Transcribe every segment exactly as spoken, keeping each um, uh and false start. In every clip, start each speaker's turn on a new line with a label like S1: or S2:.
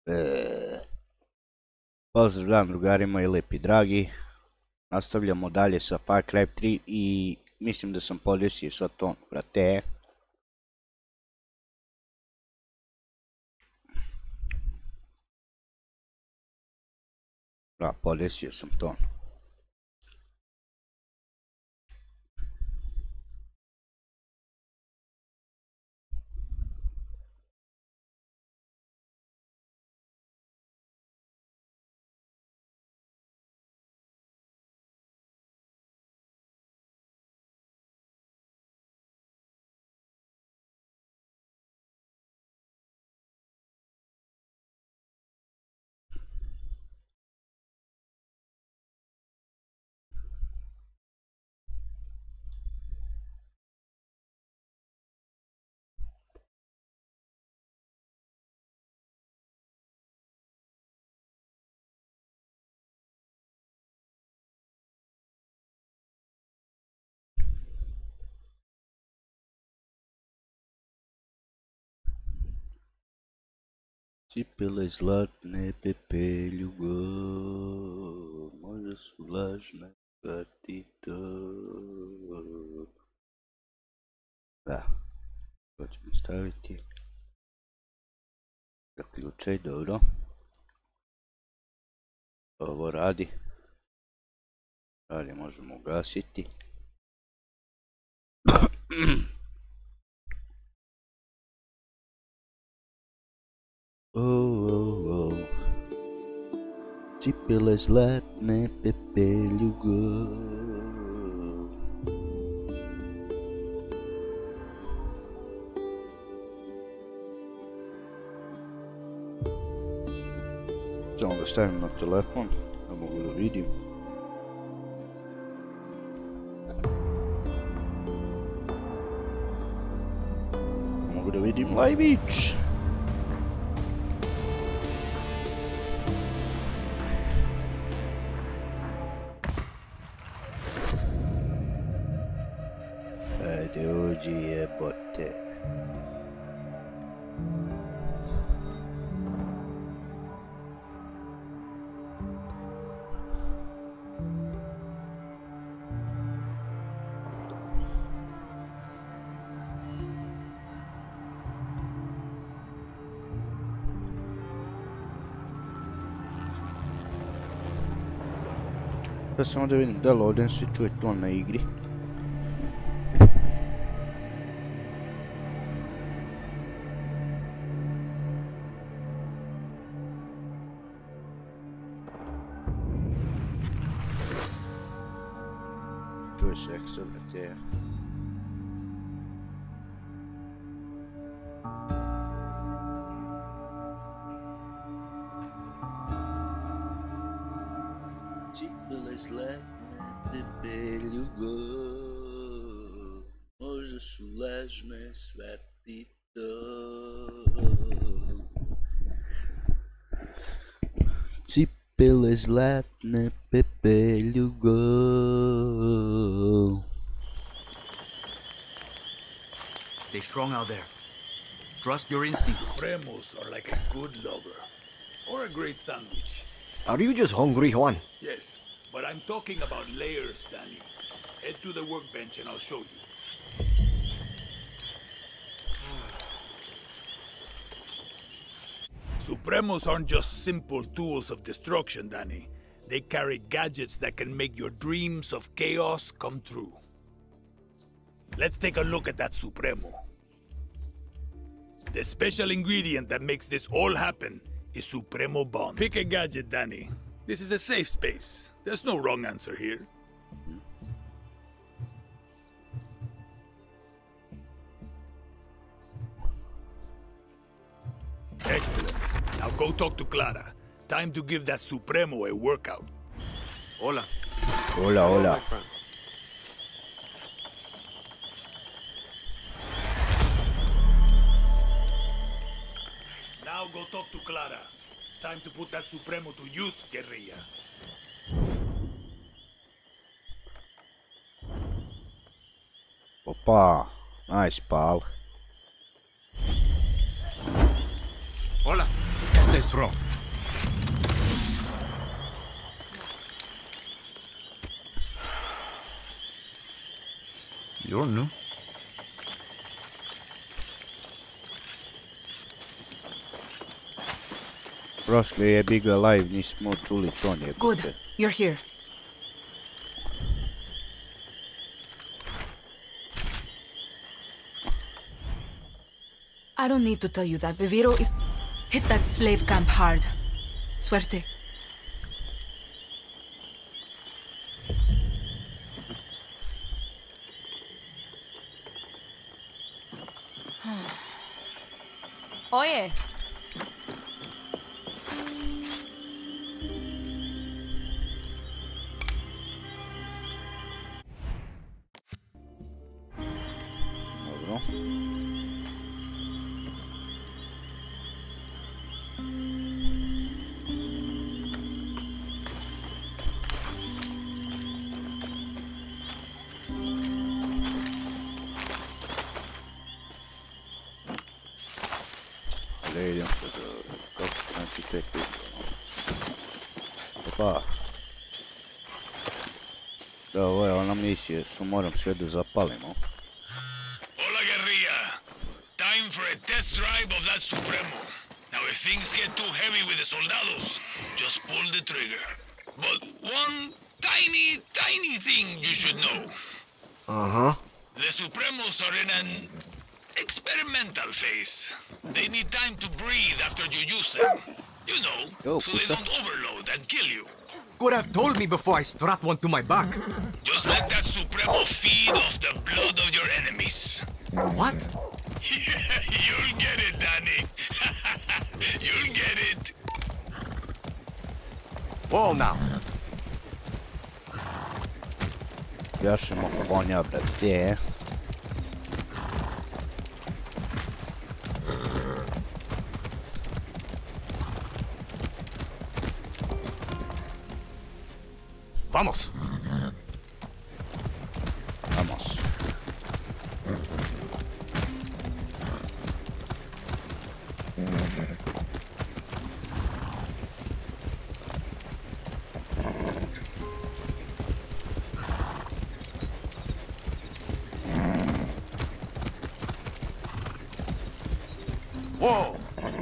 S1: E, Pozdrav drugari moji lijepi dragi. Nastavljamo dalje sa Far Cry tri i mislim da sam podesio sad ton, brate. Da, podesio sam ton. Cipele zlatne, pepeljugo, možda su lažne, vrati to. Da, to ćemo staviti. Zaključaj, dobro. Ovo radi. Dalje možemo ugasiti. Oh, oh, oh. Cipele zlatne, pepeljugo. Samo da stavim na telefon, da mogu da vidim. Mogu da vidim live-ić. Ajde, uđi jebote. Ja samo da vidim da li ovdje se čuje ton na igri. Čuje se ekstra, brate. Cipele zlatne, pepeljugo, možda su lažne, shvati to. Cipele zlatne, pepeljugo.
S2: Stay strong out there. Trust your instincts.
S3: Supremos are like a good lover. Or a great sandwich.
S4: Are you just hungry, Juan?
S3: Yes, but I'm talking about layers, Danny. Head to the workbench and I'll show you. Supremos aren't just simple tools of destruction, Danny. They carry gadgets that can make your dreams of chaos come true. Let's take a look at that Supremo. The special ingredient that makes this all happen is Supremo Bond. Pick a gadget, Danny. This is a safe space. There's no wrong answer here. Excellent. Now go talk to Clara. Time to give that Supremo a workout.
S2: Hola.
S1: Hola, hola.
S3: Now go talk to Clara. Time to put that Supremo to use, guerrilla.
S1: Opa, nice, pal.
S2: Hola.
S4: Este is wrong?
S2: You're new.
S1: Prošli je Big Live, nismo čuli to nije.
S5: Good, you're here. I don't need to tell you that Viviro is... Hit that slave camp hard. Suerte. Oye.
S1: Dobro. Ale idem sad, kako se znači tek vidio. Opa. Da, ovo je ona misija, su moram sve da zapalimo.
S3: Hola, guerrilla. Time for a test drive of that Supremo. Now, if things get too heavy with the soldados, just pull the trigger. But one tiny, tiny thing you should know.
S4: Uh-huh.
S3: The Supremos are in an experimental phase. They need time to breathe after you use them. You know,
S1: Oh,
S3: so they
S1: pizza.
S3: don't overload and kill you.
S4: Could have told me before I strap one to my back.
S3: Just let that Supremo feed off the blood of your enemies.
S4: What?
S3: You'll get it, Danny. You'll get it.
S4: Whoa now.
S1: Jašemo konja, brate.
S4: Vamos.
S1: Vamos.
S4: Whoa.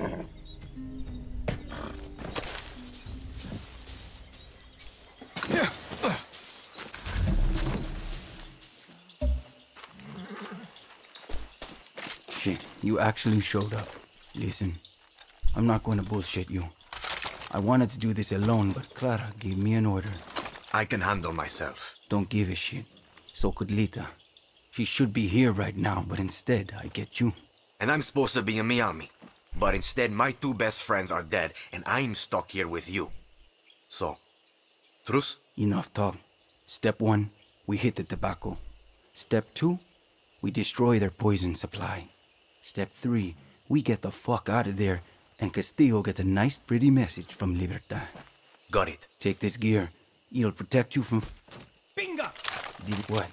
S2: Shit, you actually showed up. Listen, I'm not going to bullshit you. I wanted to do this alone, but Clara gave me an order.
S4: I can handle myself.
S2: Don't give a shit. So could Lita. She should be here right now, but instead, I get you.
S4: And I'm supposed to be in Miami. But instead, my two best friends are dead, and I'm stuck here with you. So, truce?
S2: Enough talk. Step one, we hit the tobacco. Step two, we destroy their poison supply. Step three, we get the fuck out of there, and Castillo gets a nice pretty message from Libertad.
S4: Got it.
S2: Take this gear. It'll protect you from...
S4: Binga!
S2: Did what?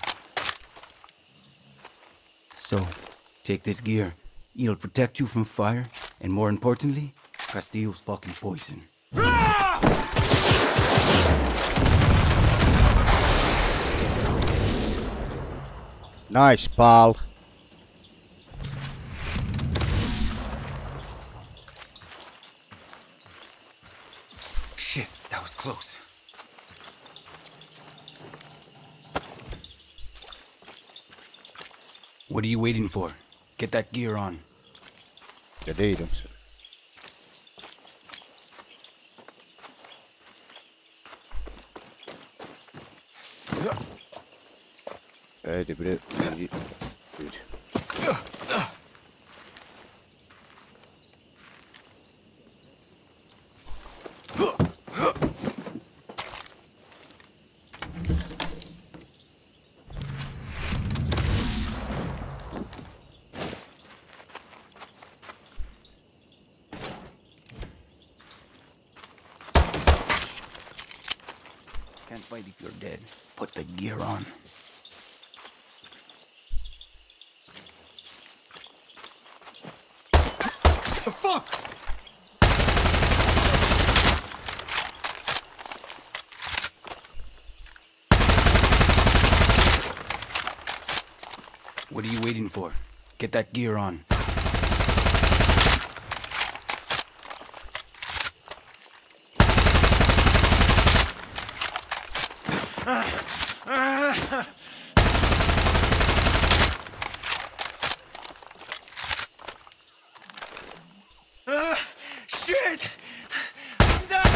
S2: So, take this gear. It'll protect you from fire, and more importantly, Castillo's fucking poison.
S1: Nice, pal.
S2: Shit, that was close. What are you waiting for? Get that gear on.
S1: Gdje idem se? Ajde bre, idi. Idi.
S2: Can't fight if you're dead. Put the gear on.
S4: The fuck?
S2: for? Get that gear on.
S4: Shit! I'm done!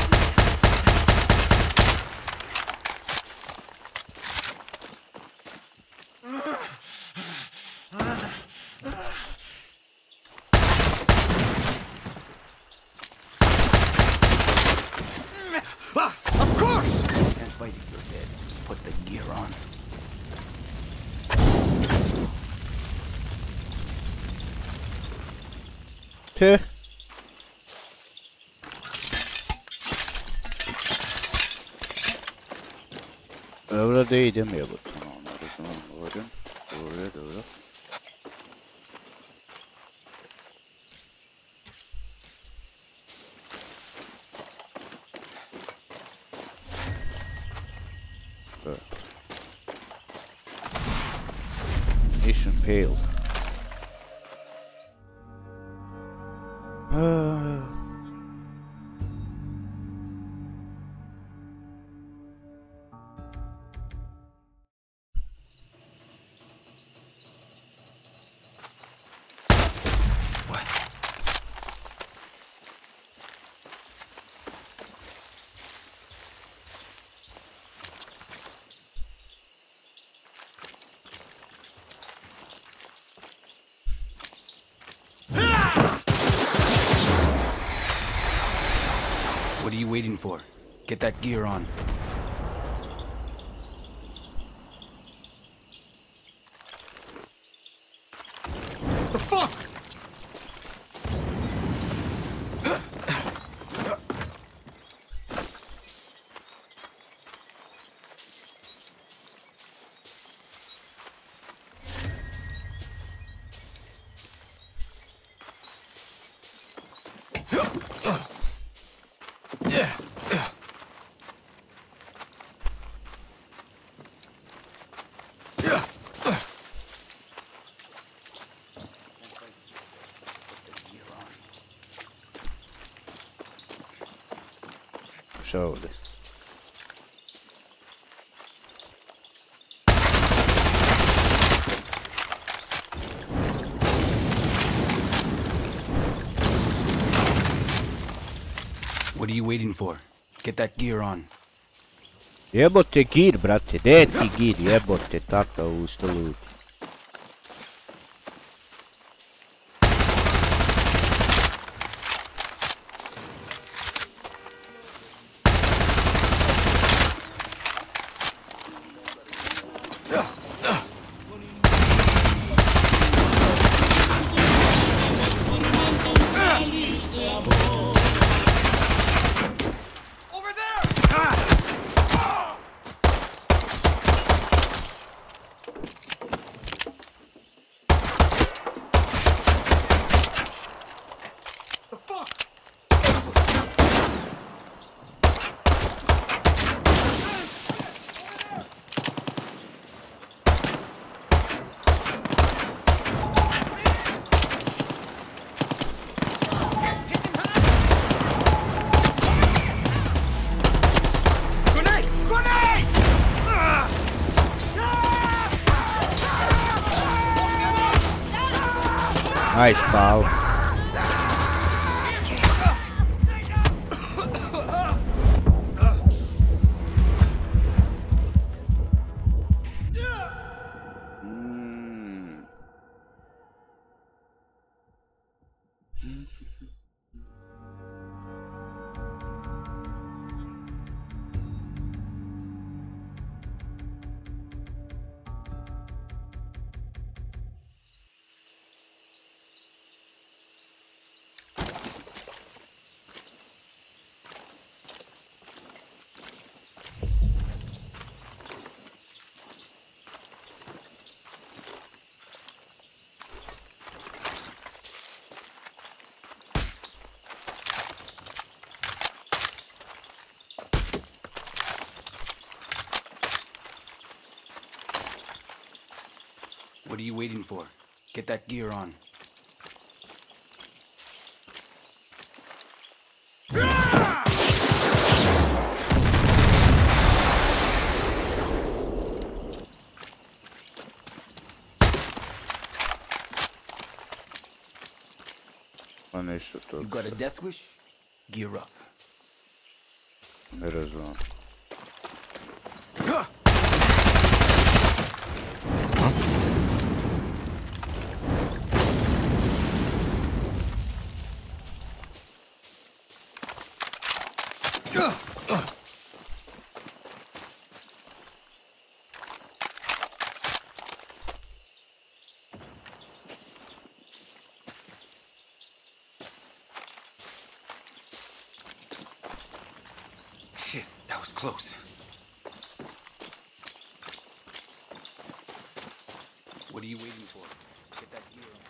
S4: Of course!
S2: Can't fight if you're dead. Put the gear on.
S1: Tüh. Öyle değil demiyor bu. Tamam, o zaman doğru. Doğru, doğru. Evet. Mission failed. Ah.
S2: What are you waiting for? Get that gear on.
S4: The fuck?
S1: Showed.
S2: What are you waiting for? Get that gear on.
S1: Jebote gir, brate, gdje ti gir, jebote, tata u stolu. Nice, pal. Mm.
S2: What are you waiting for? Get that gear on.
S1: Pa ništa to.
S2: You got a death wish? Gear up.
S1: Ne razumem.
S2: Shit, that was close. What are you waiting for? Get that gear on.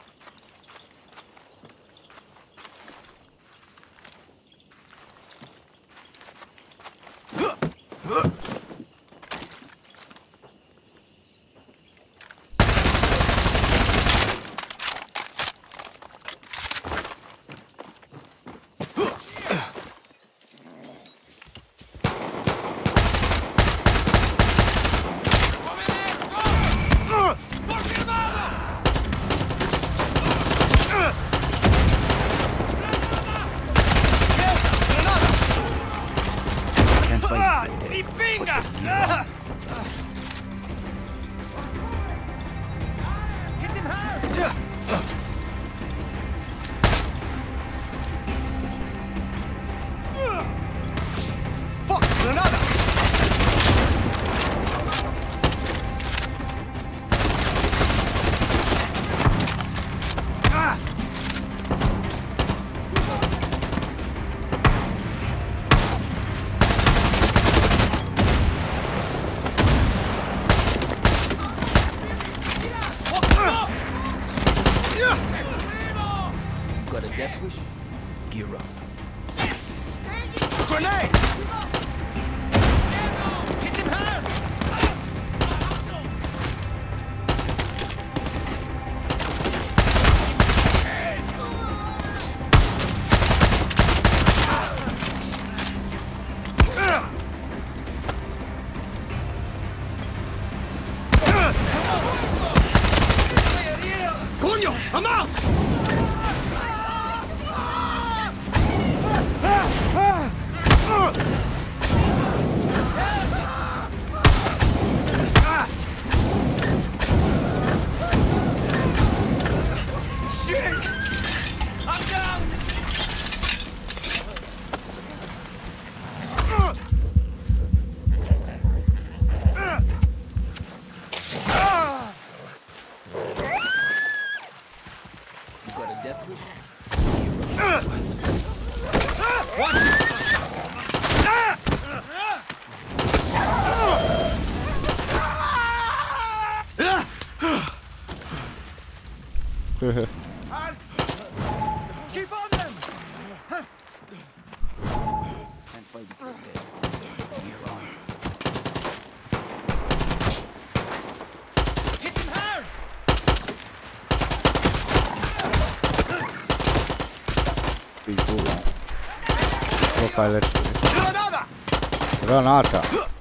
S2: Got a death wish? Gear up.
S4: Grenade!
S2: Hit him hard!
S4: Coño! I'm out!
S2: Keep on them! Can't fight it. Gear on. Hit him hard!
S1: Profiler. Granata! Granata!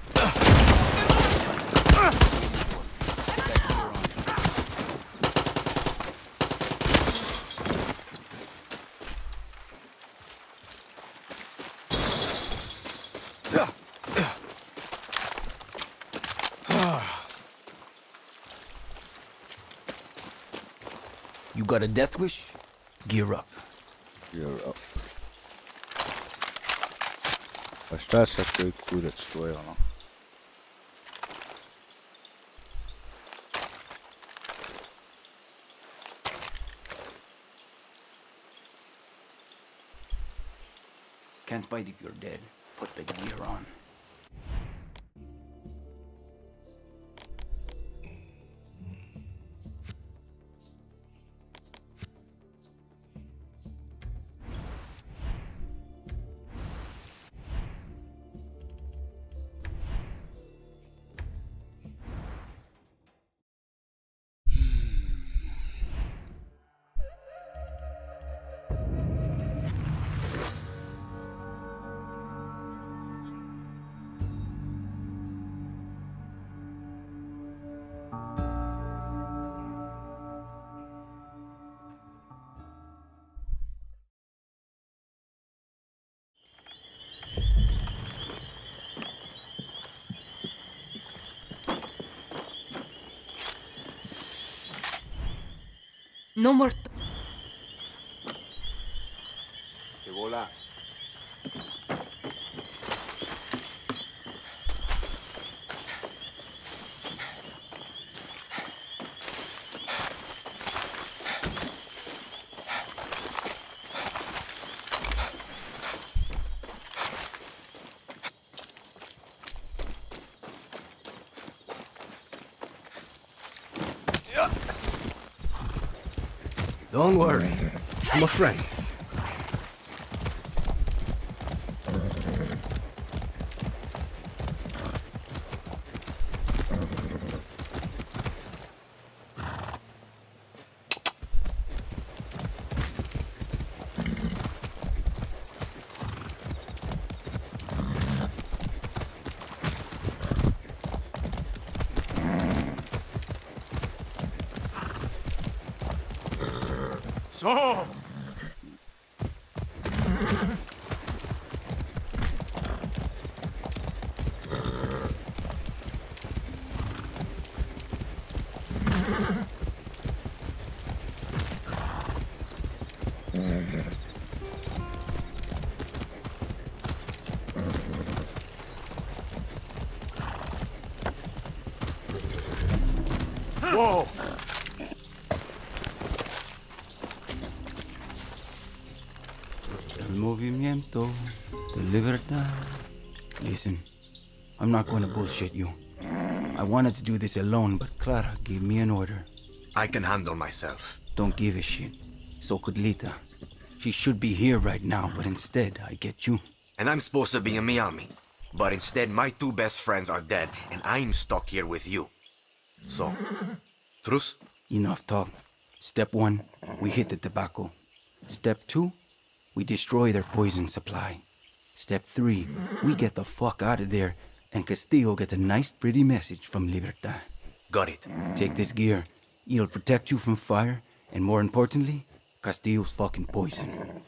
S2: You got a death wish? Gear up.
S1: Gear up. Pa šta sad koji kurac tvoj ono?
S2: Can't fight if you're dead. Put the gear on.
S5: No more. T-
S6: Don't worry. I'm a friend.
S4: So, whoa!
S2: El movimiento de libertad. Listen, I'm not going to bullshit you. I wanted to do this alone, but Clara gave me an order.
S4: I can handle myself.
S2: Don't give a shit. So could Lita. She should be here right now, but instead, I get you.
S4: And I'm supposed to be in Miami. But instead, my two best friends are dead, and I'm stuck here with you. So, truce?
S2: Enough talk. Step one, we hit the tobacco. Step two, we destroy their poison supply. Step three, we get the fuck out of there, and Castillo gets a nice pretty message from Libertad.
S4: Got it.
S2: Take this gear. It'll protect you from fire, and more importantly, Castillo's fucking poison.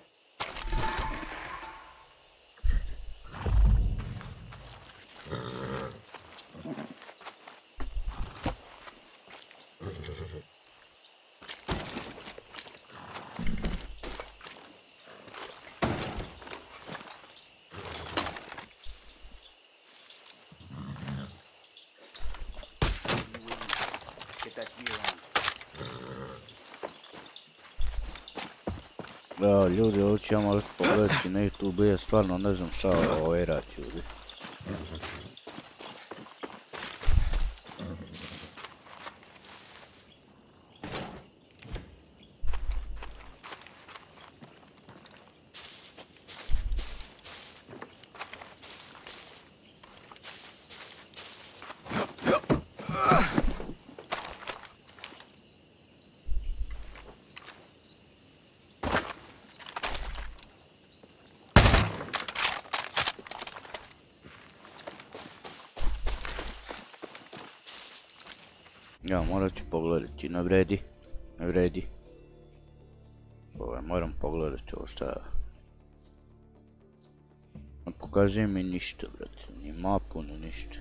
S1: Da, ljudi, ovo ću ja malo pogledati na YouTube, ja stvarno ne znam šta ovaj rad, ljudi. Ja, morat ću pogledati, ne vredi, ne vredi. Ovaj, moram pogledati ovo šta... Ne pokazuje mi ništa, brate, ni mapu, ni ništa.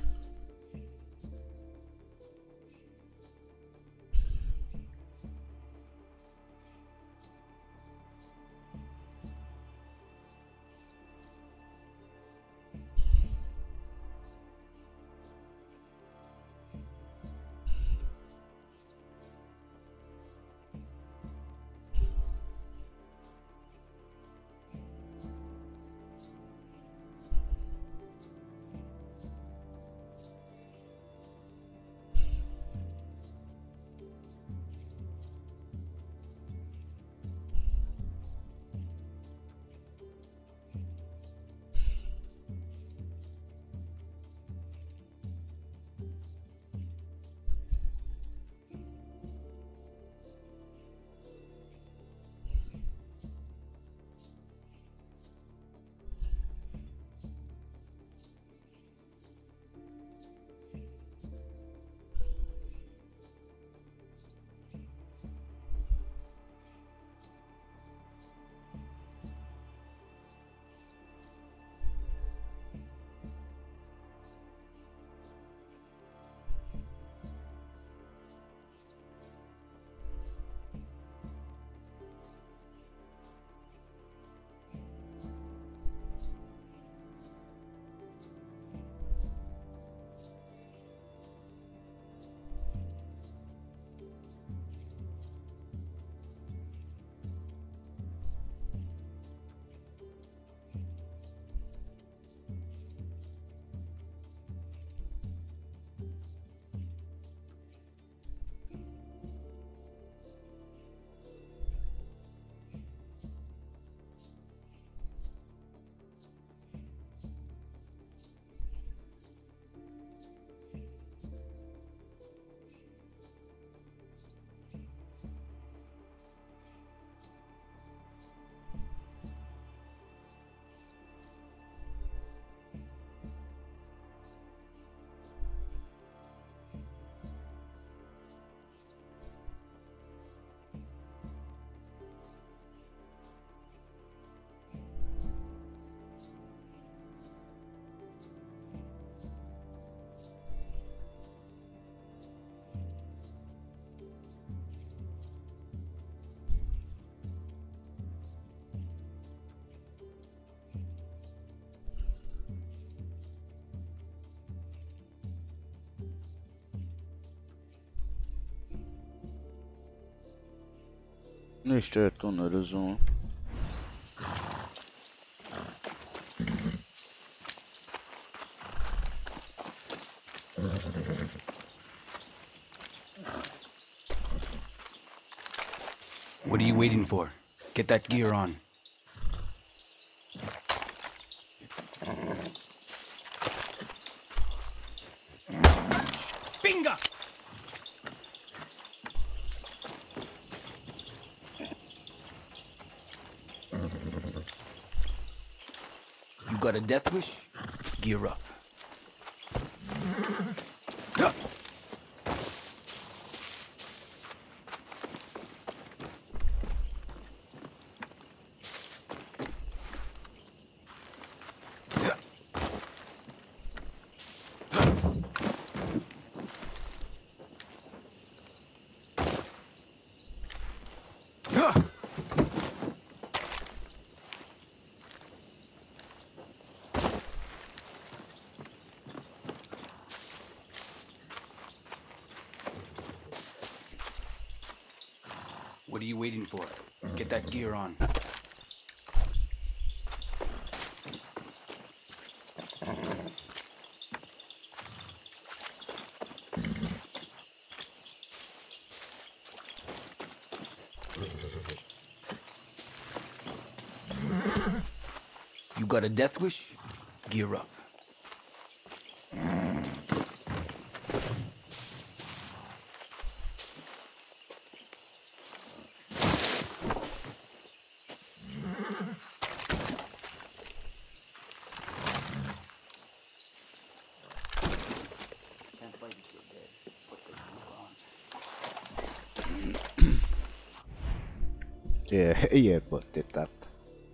S1: Ništa ja tu ne razumem.
S2: What are you waiting for? Get that gear on. Bingo! You got a death wish? Gear up. What are you waiting for? Get that gear on. You got a death wish? Gear up.
S1: Je, jebote tata.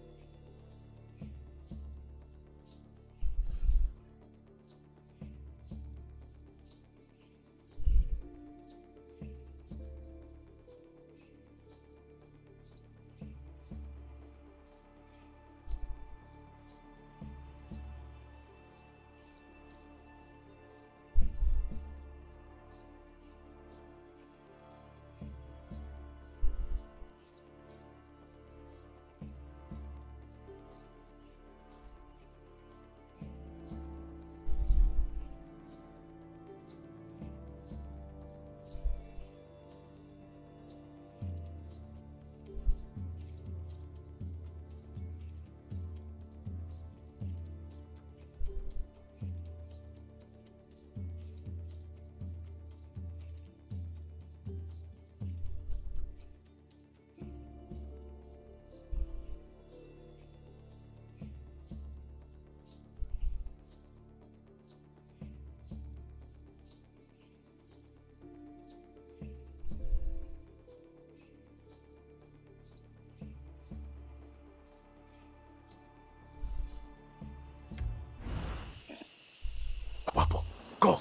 S4: Guapo, go!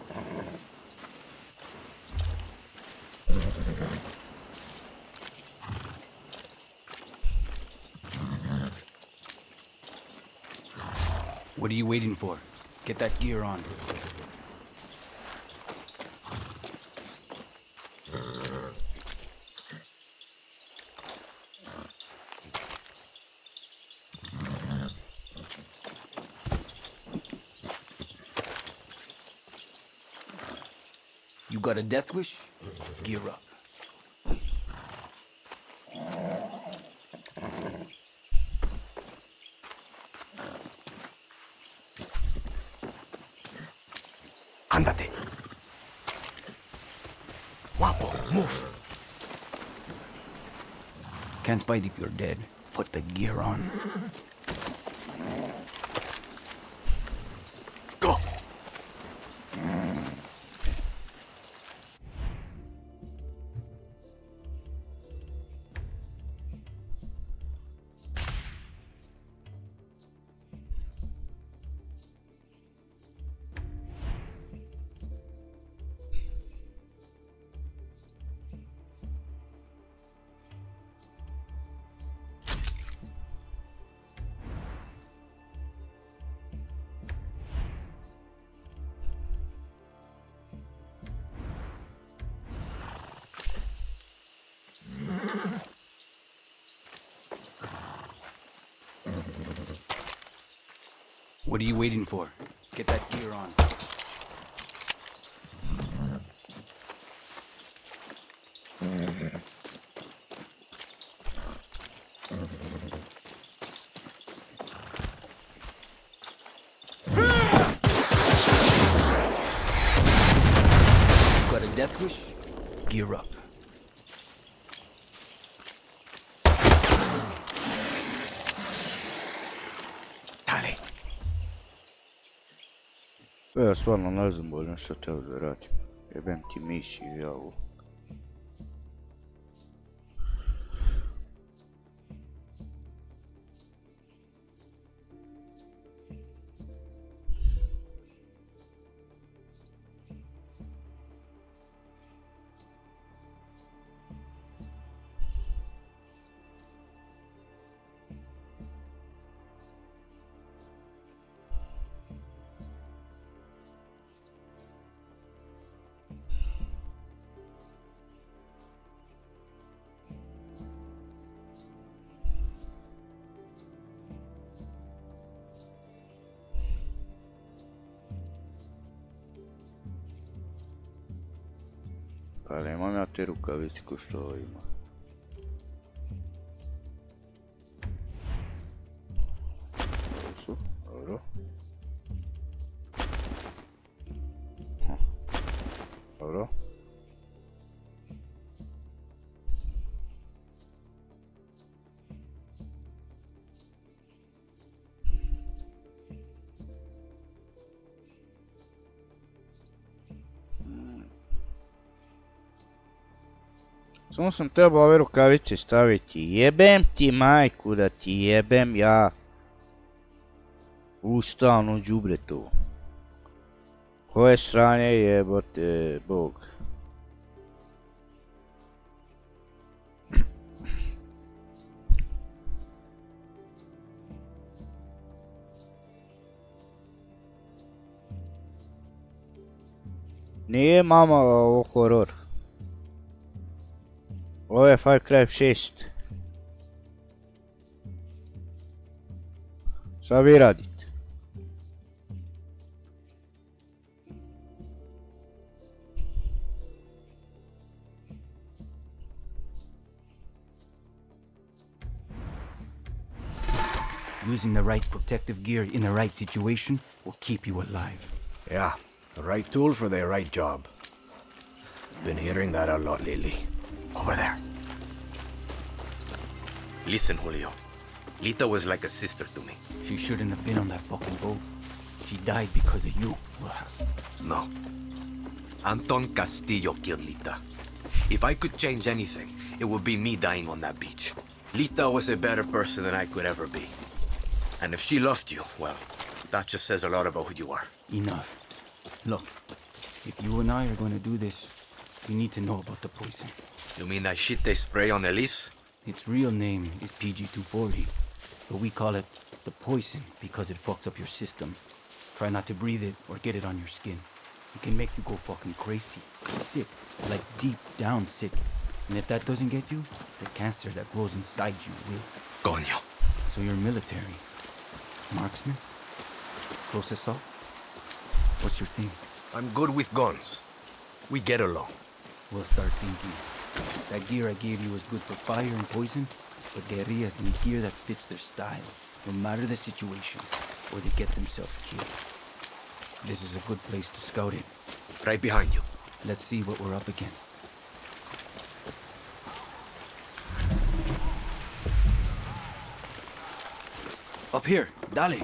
S2: What are you waiting for? Get that gear on. You got a death wish? Gear up.
S4: Ándate. Guapo, move.
S2: Can't fight if you're dead. Put the gear on.
S4: Go.
S2: What are you waiting for? Get that gear on. Got a death wish? Gear up. Dale.
S1: Ja stvarno ne znam bolje što teo da radim. Jebem ti misiju ja ovo. Pa nemam ja te rukavice ko što ovo ima. Ovo su, dobro. Dobro. Samo sam trebao ove rukavice staviti. Jebem ti majku da ti jebem ja. Ustavno đubre to. Koje sranje jebote Bog. Nije mama ovo horor. Ovo je Far Cry šest. Šta vi radite?
S2: Using the right protective gear in the right situation will keep you alive.
S6: Yeah, the right tool for the right job. Been hearing that a lot lately.
S4: Over there. Listen, Julio. Lita was like a sister to me.
S2: She shouldn't have been on that fucking boat. She died because of you, Rojas.
S4: No. Anton Castillo killed Lita. If I could change anything, it would be me dying on that beach. Lita was a better person than I could ever be. And if she loved you, well, that just says a lot about who you are.
S2: Enough. Look, if you and I are going to do this, we need to know about the poison.
S4: You mean that shit they spray on Elise?
S2: Its real name is P G two forty, but we call it the poison because it fucks up your system. Try not to breathe it or get it on your skin. It can make you go fucking crazy, sick, like deep down sick. And if that doesn't get you, the cancer that grows inside you will.
S4: Coño.
S2: So you're military. Marksman? Close assault? What's your thing?
S4: I'm good with guns. We get along.
S2: We'll start thinking. That gear I gave you is good for fire and poison, but guerrillas need gear that fits their style, no matter the situation, or they get themselves killed. This is a good place to scout it.
S4: Right behind you.
S2: Let's see what we're up against. Up here, dale.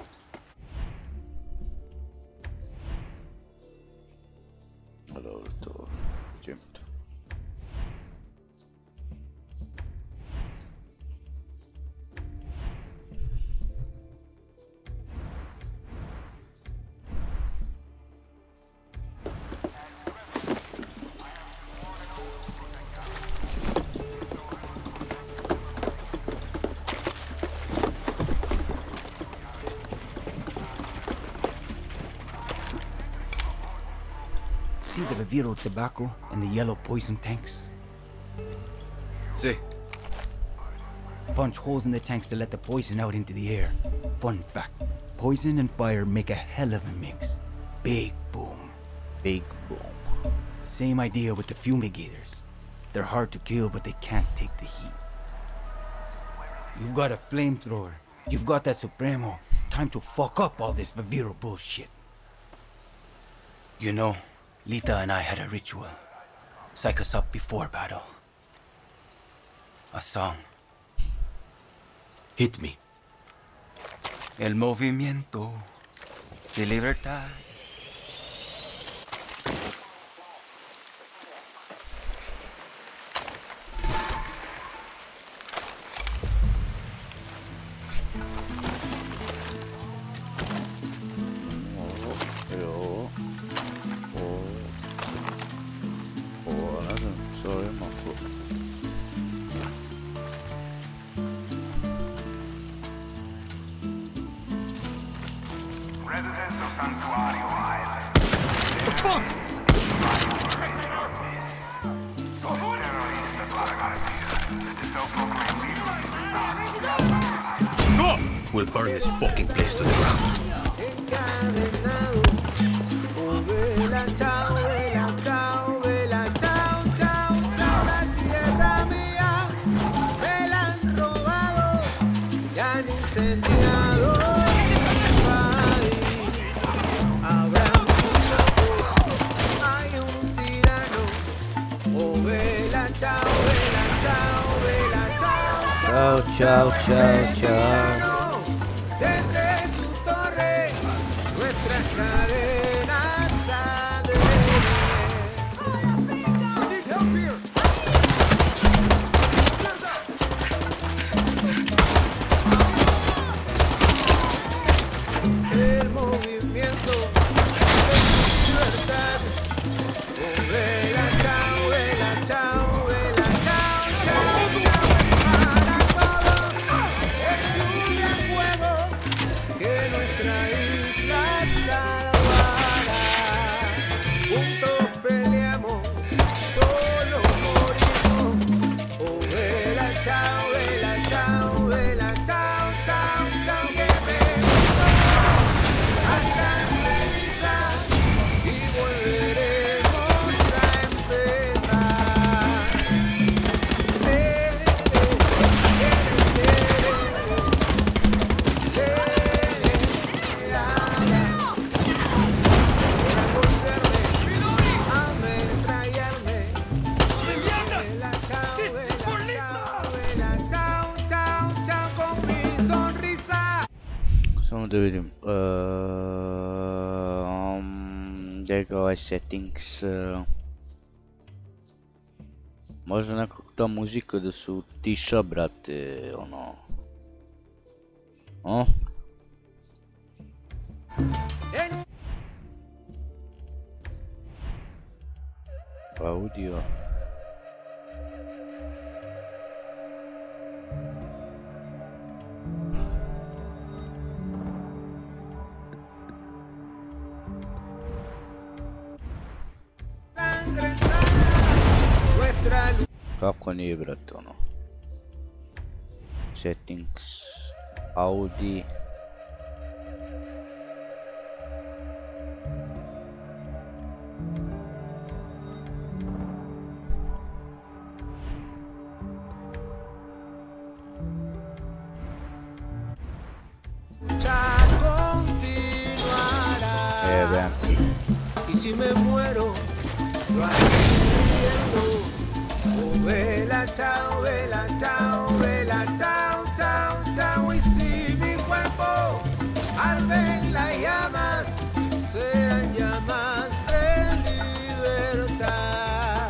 S1: Dobro, to idziemy tu.
S2: See the Viviro tobacco and the yellow poison tanks?
S4: See.
S2: Punch holes in the tanks to let the poison out into the air. Fun fact, Poison and fire make a hell of a mix. Big boom.
S1: Big boom.
S2: Same idea with the fumigators. They're hard to kill, but they can't take the heat. You've got a flamethrower. You've got that Supremo. Time to fuck up all this Viviro bullshit. You know, Lita and I had a ritual. Psych us up before battle. A song.
S4: Hit me.
S2: El movimiento de libertad.
S7: Residents of Santuario Island.
S2: The fuck?
S7: Terroristas Lara Garcia, the self-proclaimed leader.
S4: Go! We'll burn this fucking place to the ground.
S1: Chao, chao, chao, chao.
S8: Desde su torre, nuestras cadenas el movimiento de libertad. Vela, chao, vela, chao, vela, chao, chao, chao. Es un gran juego que nuestra isla salvará. Juntos peleamos, solo morimos. Oh, vela, chao, vela, chao, vela, chao, chao, chao. Que me gustó hasta empezar y volveremos a empezar. Eh, eh,
S1: Samo da vidim. Uh, um, gdje ga ovaj settings? Uh, možda nekako ta muzika da su tiša, brate, ono... O? Audio. Kako nije, brate, ono? Settings, Audi. Eh, vean.
S8: Y si me muero, lo haré viviendo. Oh, vela, chao, vela, chao, vela, chao, chao, chao. Y si mi cuerpo arde en las llamas, serán llamas de libertad.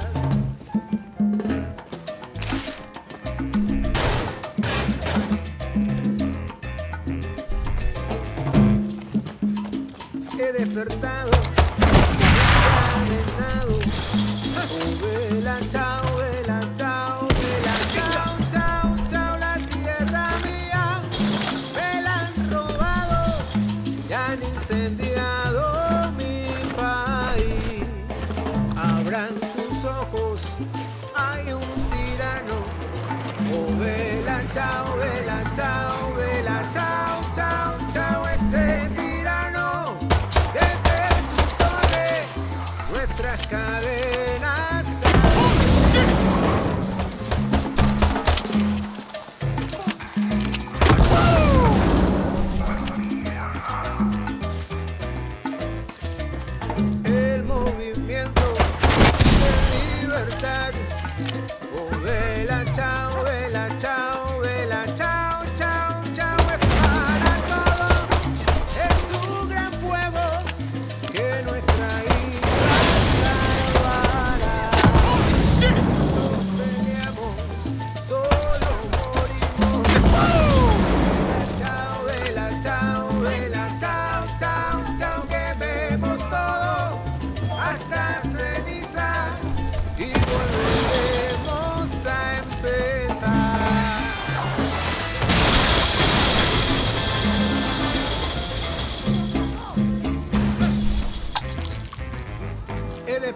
S8: He despertado, encadenado. Oh, vela, chao, vela, chao, vela, chao, chao, chao. La tierra mía me la han robado y han incendiado mi país. Abran sus ojos, hay un tirano. Oh, vela, chao, vela, chao, vela, chao, chao, chao. Ese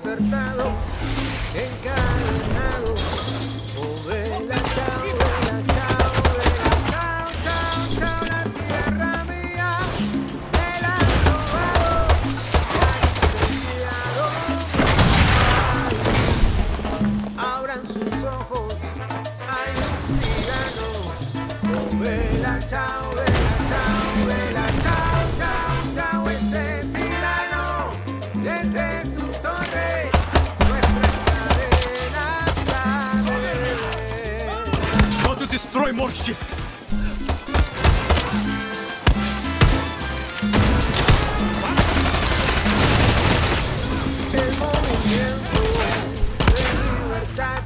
S8: despertado, encadenado. Oh, vela, chao, vela, chao, vela, chao, chao, chao, la tierra mía, me la han robado, me han incendiado. Abran sus ojos, hay un tirano. Oh, vela, chao, vela, chao, vela, chao, chao, chao, ese tirano, desde su torre, nuestras cadenas sabe.
S4: How to destroy more shit!
S8: El movimiento de libertad.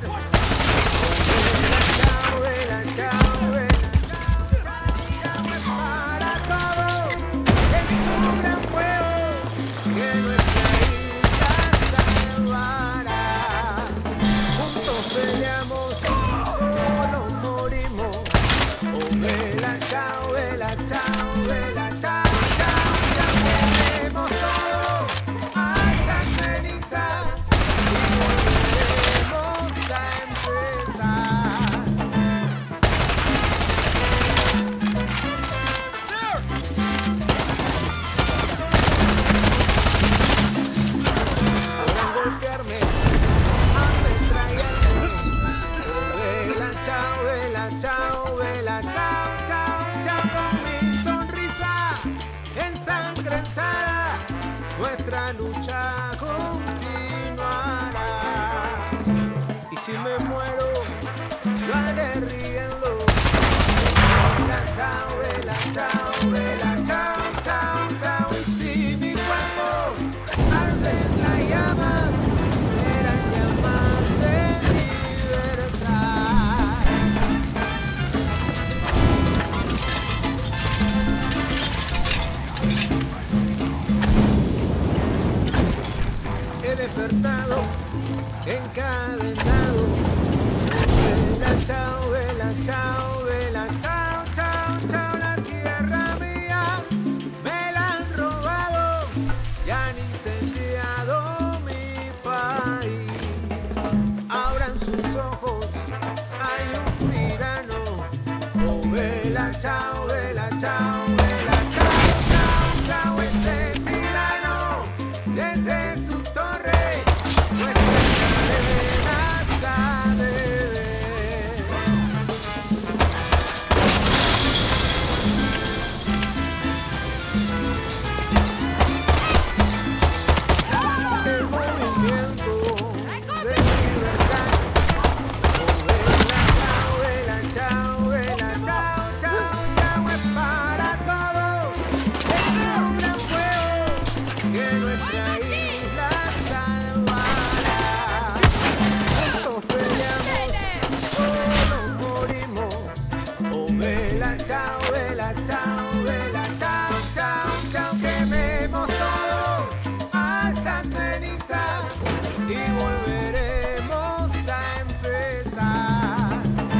S8: Oh, vela, chao, vela, chao, vela, chao, chao, es para todos. Es un gran fuego que nuestra isla salvará. Juntos peleamos, solo morimos. Oh, vela, chao, vela, chao, vela, chao, chao, chao, queremos todo hasta cenizas y volveremos a empezar. Podrán golpearme, ametrallarme. Oh, vela, chao, vela, chao, vela, chao, chao, chao, con mi sonrisa ensangrentada, nuestra lucha continuará. Y si me muero, yo haré riendo. Vela, chao, vela, chao, vela, chao, chao, chao. Y si mi cuerpo arde en las llamas, serán llamas de libertad. He despertado, encadenado. Vela, chao, vela, chao, vela, chao, chao, chao, la tierra mía, me la han robado y han incendiado mi país. Abran sus ojos, hay un tirano. Oh, vela, chao, vela, chao, vela, chao, chao, chao, ese tirano, desde su torre, nuestras cadenas ha de ver. El movimiento de libertad. Oh, vela, chao, vela, chao, vela, chao, chao, chao, es para todos. Es un gran fuego que nuestra isla salvará. Juntos peleamos, solo morimos. Oh, vela, chao, vela, chao, vela, chao, chao, chao, quememos todo hasta cenizas y volveremos a empezar.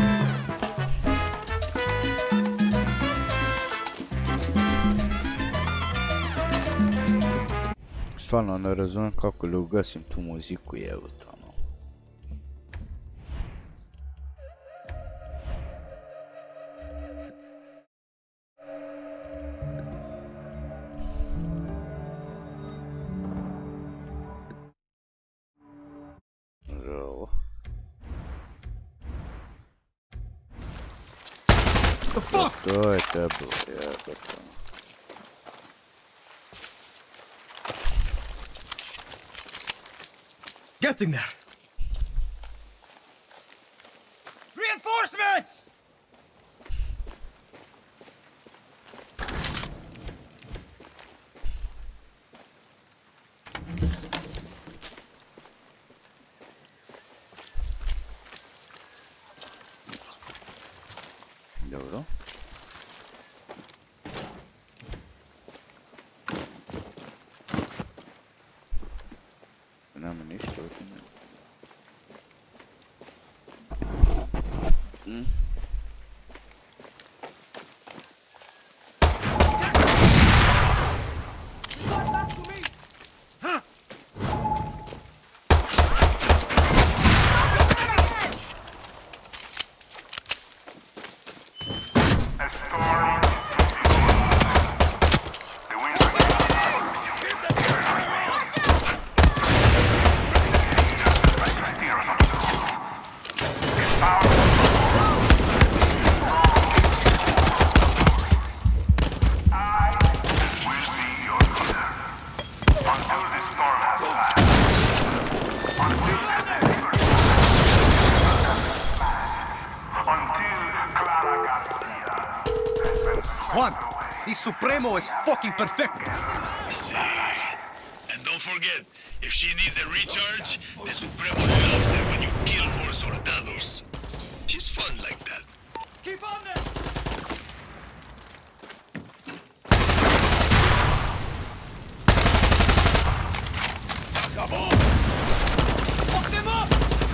S1: Stvarno ne razumem kako da ugasim tu muziku, evo to ono. Ovo. To je trebalo, jebote.
S4: Getting there! Reinforcements!
S1: Dobro. Nema ništa ovdje. Mm.
S4: Mi Supremo is fucking perfecto.
S3: See. And don't forget, if she needs a recharge, the Supremo helps her when you kill more soldados. She's fun like that.
S4: Keep on them! Fuck them up!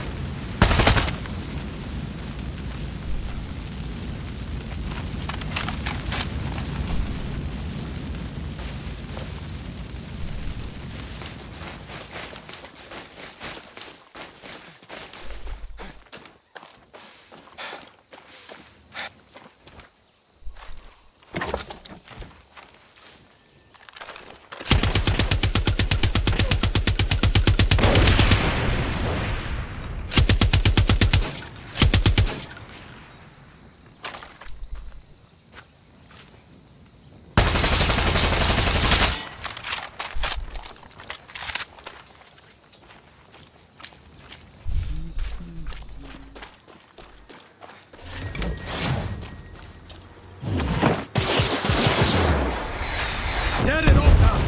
S4: Get it all down!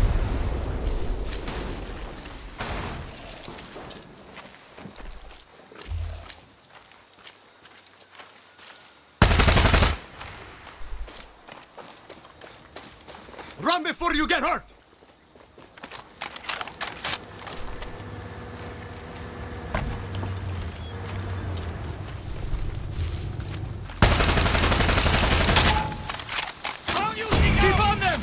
S4: Run before you get hurt! Keep on them!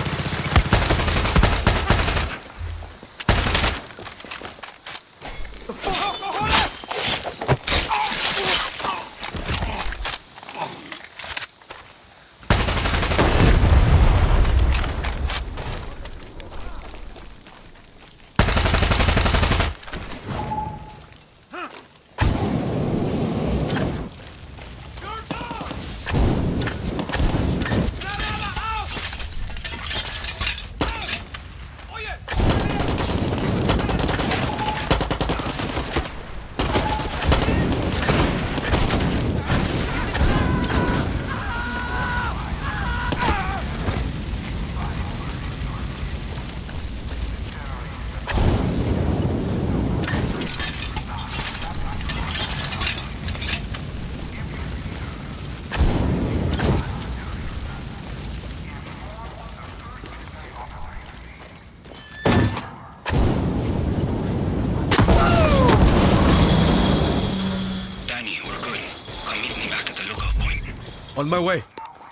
S4: On my way.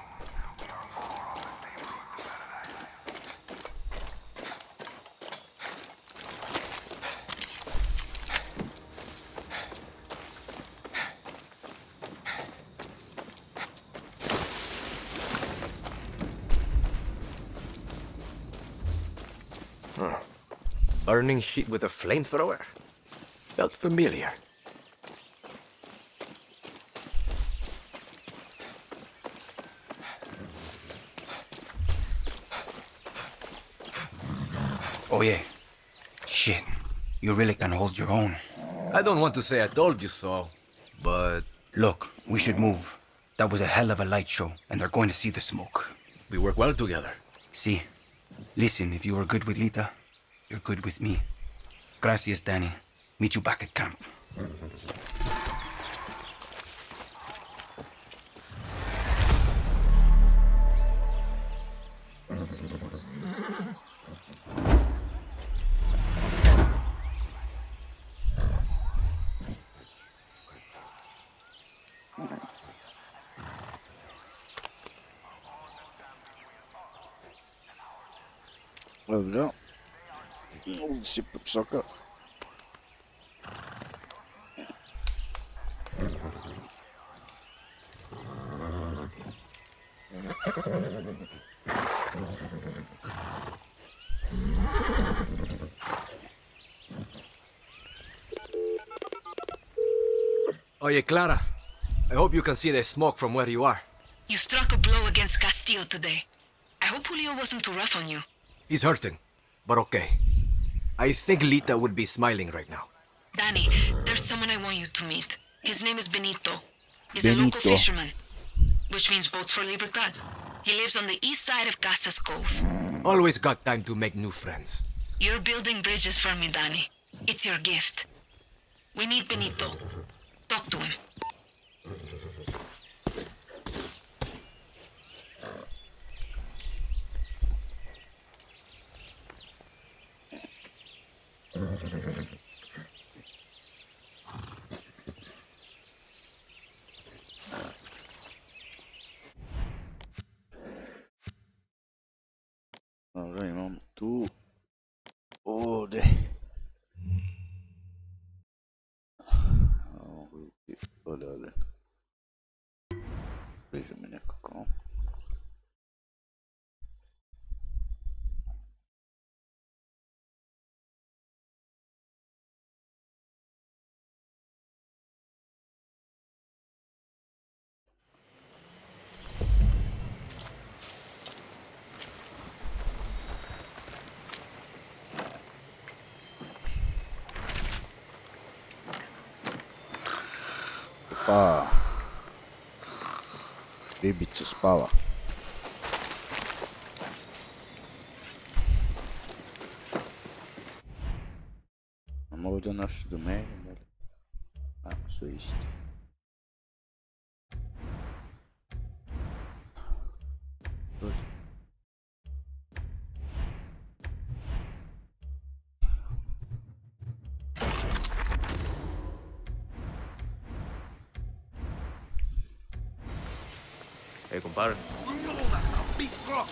S6: Huh. Burning shit with a flamethrower? Felt familiar.
S2: Oh yeah. Shit. You really can hold your own.
S6: I don't want to say I told you so, but...
S2: Look, we should move. That was a hell of a light show, and they're going to see the smoke.
S6: we work well together.
S2: See. Listen, if you are good with Lita, you're good with me. Gracias, Danny. Meet you back at camp.
S1: Dobra. Się popsoka.
S6: Oye, Clara. I hope you can see the smoke from where you are.
S5: You struck a blow against Castillo today. I hope Julio wasn't too rough on you.
S6: He's hurting, but okay. I think Lita would be smiling right now.
S5: Danny, there's someone I want you to meet. His name is Benito. He's a
S1: Benito.
S5: local fisherman, which means boats for Libertad. He lives on the east side of Casas Cove.
S4: Always got time to make new friends.
S5: You're building bridges for me, Danny. It's your gift. We need Benito. Talk to him.
S1: Alright, mam tu ovdje. Ovdje, ovdje. Bliže mi nekako. Pa ribica spava. Imamo ovdje našu domenu. A, sve isto.
S4: Hey, compadre.
S3: That's a big rock.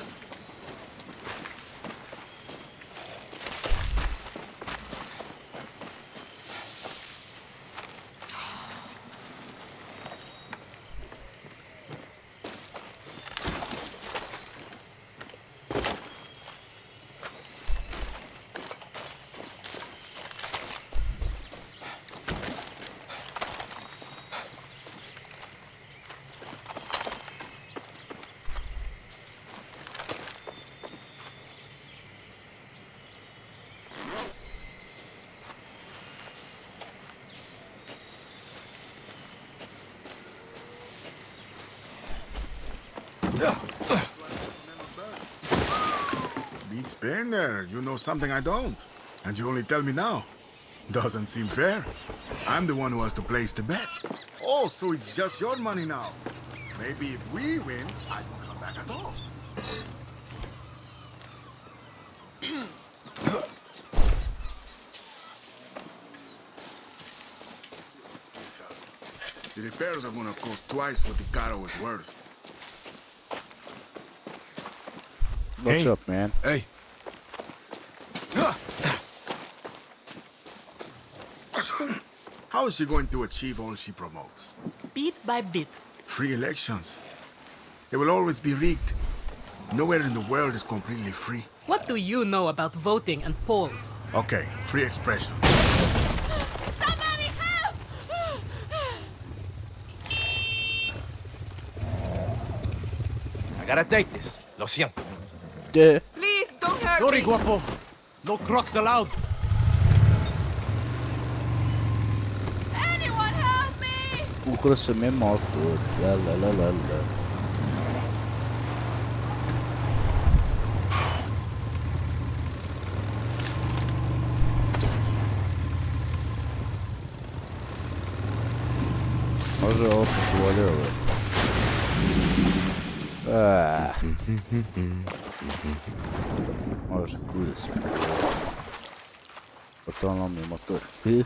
S9: Big spender, you know something I don't. And you only tell me now. Doesn't seem fair. I'm the one who has to place the bet. Oh, so it's just your money now. Maybe if we win, I don't come back at all. The repairs are gonna cost twice what the car was worth.
S1: What's
S6: Hey.
S1: up, man?
S6: Hey.
S9: How is she going to achieve all she promotes?
S10: Bit by bit.
S9: Free elections. They will always be rigged. Nowhere in the world is completely free.
S10: What do you know about voting and polls?
S9: Okay, free expression.
S10: Somebody help!
S4: I gotta take this. Lo siento.
S1: Yeah.
S5: Please, don't hurt
S6: Sorry,
S5: me.
S6: guapo. No crocs allowed.
S5: Anyone help me!
S1: Ukrao sam je motor. La la la la la. Može opet volio ovo. Ah. Može kude se. Potom mi motor. Hi.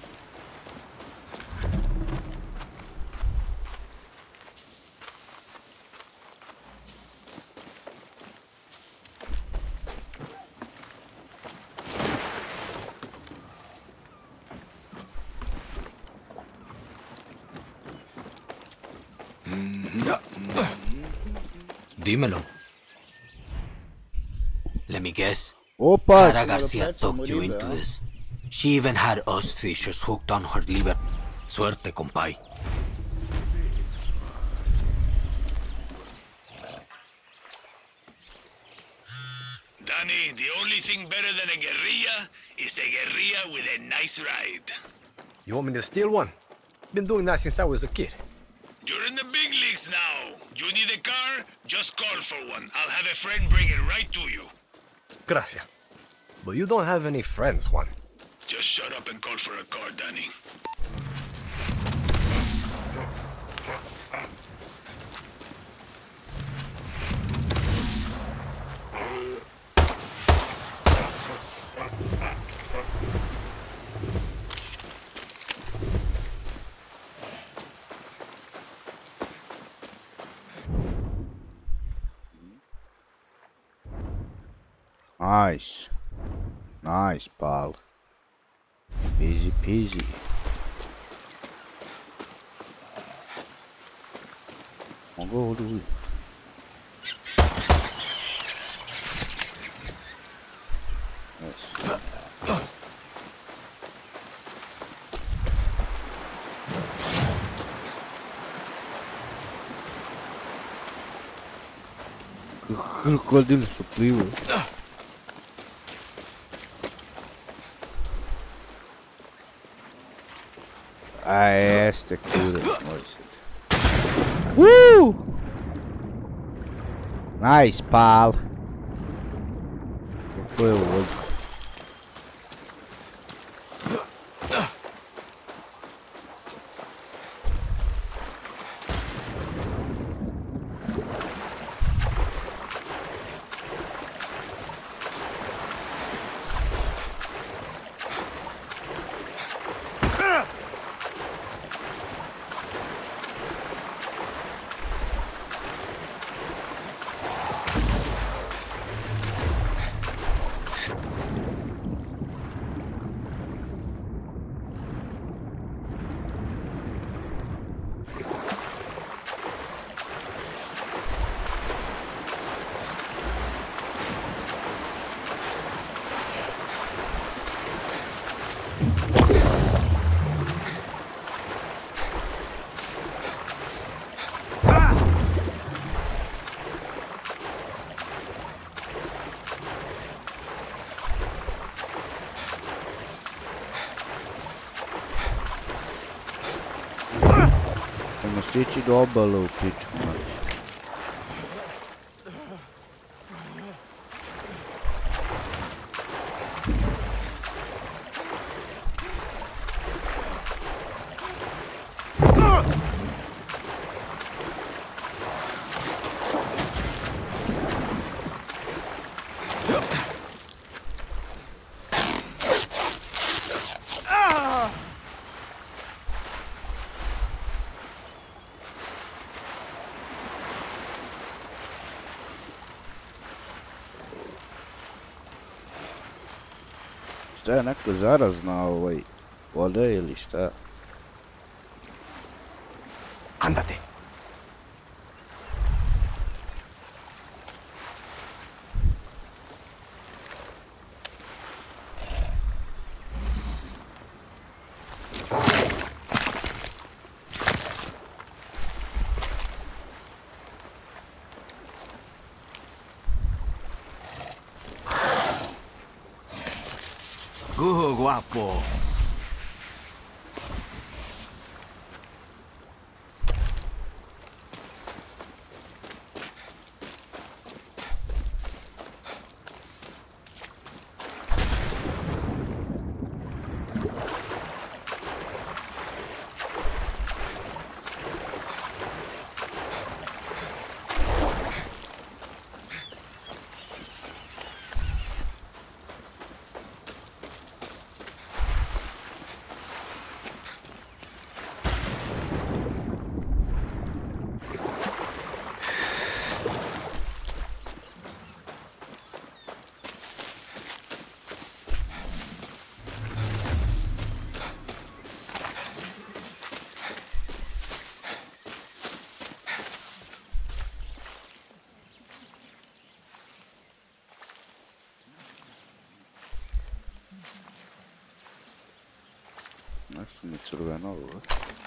S4: Dímelo. Let me guess.
S1: Opa!
S4: Clara Garcia talked you into this. She even had us fishers hooked on her liver. Suerte, compay.
S3: Danny, the only thing better than a guerrilla is a guerrilla with a nice ride.
S4: You want me to steal one? Been doing that since I was a kid.
S3: You're in the big leagues now. You need a car? Just call for one. I'll have a friend bring it right to you.
S6: Gracias. But you don't have any friends, Juan.
S3: Just shut up and call for a car, Danny.
S1: Nice. Nice, pal. Easy peasy. I'll go all the way. Yes. Crocodilo supriu. Ah, esta cura. Woo! Nice, pal. Foi o outro. Stići do obale u piču. Šta je neko zarazna ovaj voda ili šta?
S6: Andate.
S2: Good, guapo.
S1: Nešto mi crveno ovo.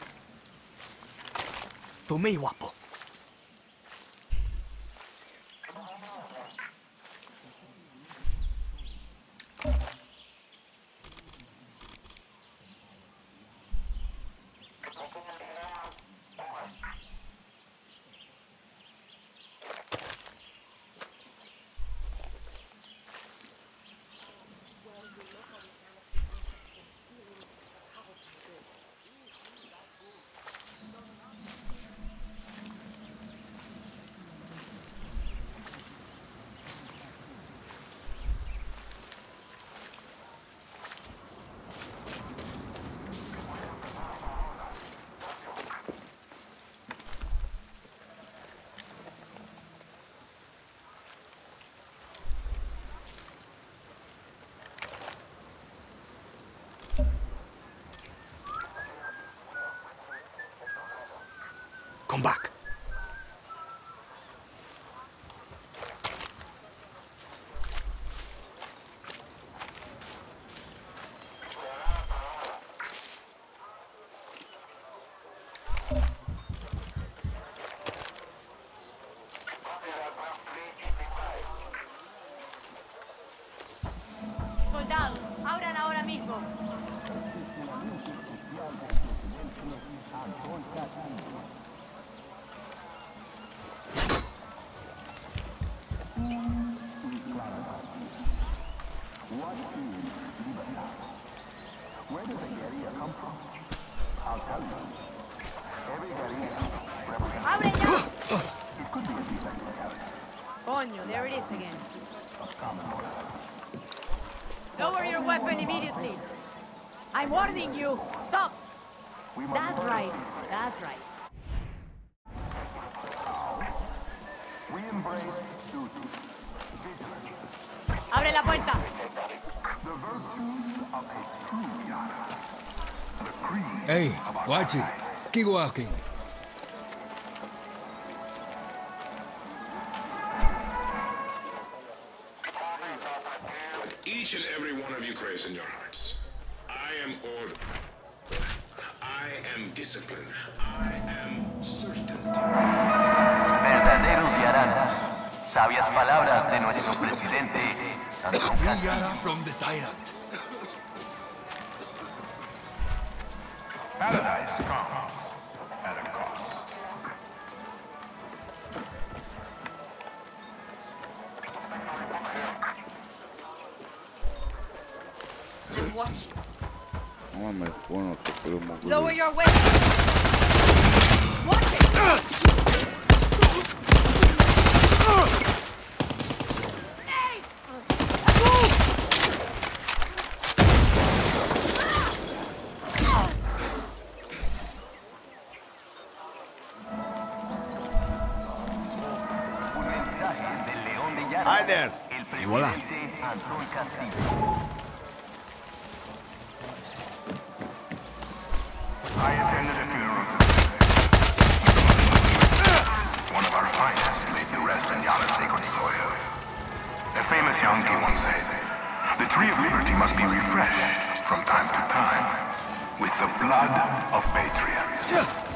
S6: Tomei, guapo. Come back.
S11: Soldados, abran ahora mismo. ¡Abre ya! Coño, there it is again. Lower your weapon immediately. I'm warning you. Stop. That's right. That's right. Abre la puerta.
S12: Hey, watch it. Keep walking.
S13: Each and every one of you craves in your hearts. I am order. I am discipline. I am certainty.
S14: Verdaderos yaranas. Sabias palabras de nuestro presidente Anton Castillo.
S12: From the tyrant.
S7: Paradise comes at a cost.
S11: Watch.
S1: No me bueno, te puedo mover.
S11: Lower your weapon. Watch it. Hey!
S14: Un mensaje del León de Llano.
S6: Hi there.
S14: El
S6: Y voilà.
S14: presidente Anton Castillo.
S7: I attended a funeral today. One of our finest laid to rest in Yana's sacred soil. A famous Yankee once said, the tree of liberty must be refreshed from time to time with the blood of patriots.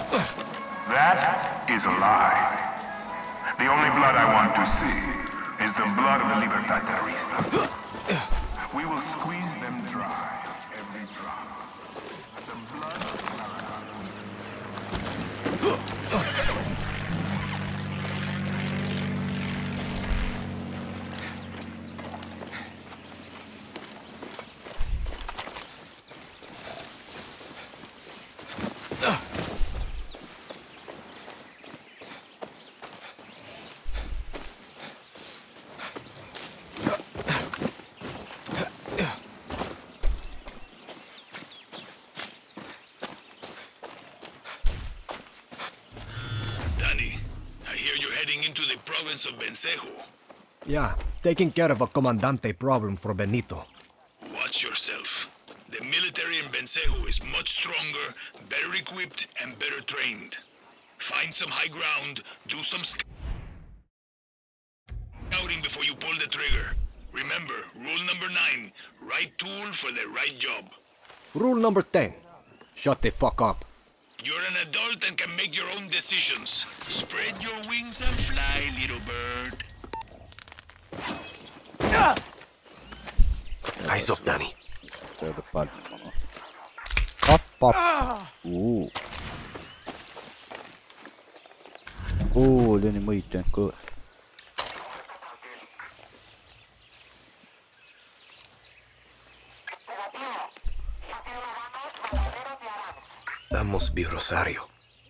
S7: That is a lie. The only blood I want to see is the blood of the Libertadores. We will squeeze them dry, every drop. The blood of
S3: Danny, I hear you're heading into the province of Vencejo.
S6: Yeah, taking care of a comandante problem for Benito.
S3: Watch yourself. The military in Vencejo is much stronger, better equipped, and better trained. Find some high ground, do some scouting before you pull the trigger. Remember, rule number nine, right tool for the right job.
S6: Rule number ten. Shut the fuck up.
S3: You're an adult and can make your own decisions. Spread your wings and fly, little bird.
S4: Eyes up, Danny.
S1: Stay the button. Pop, pop. Ooh. Ooh, den är myten. Good.
S4: That must be Rosario.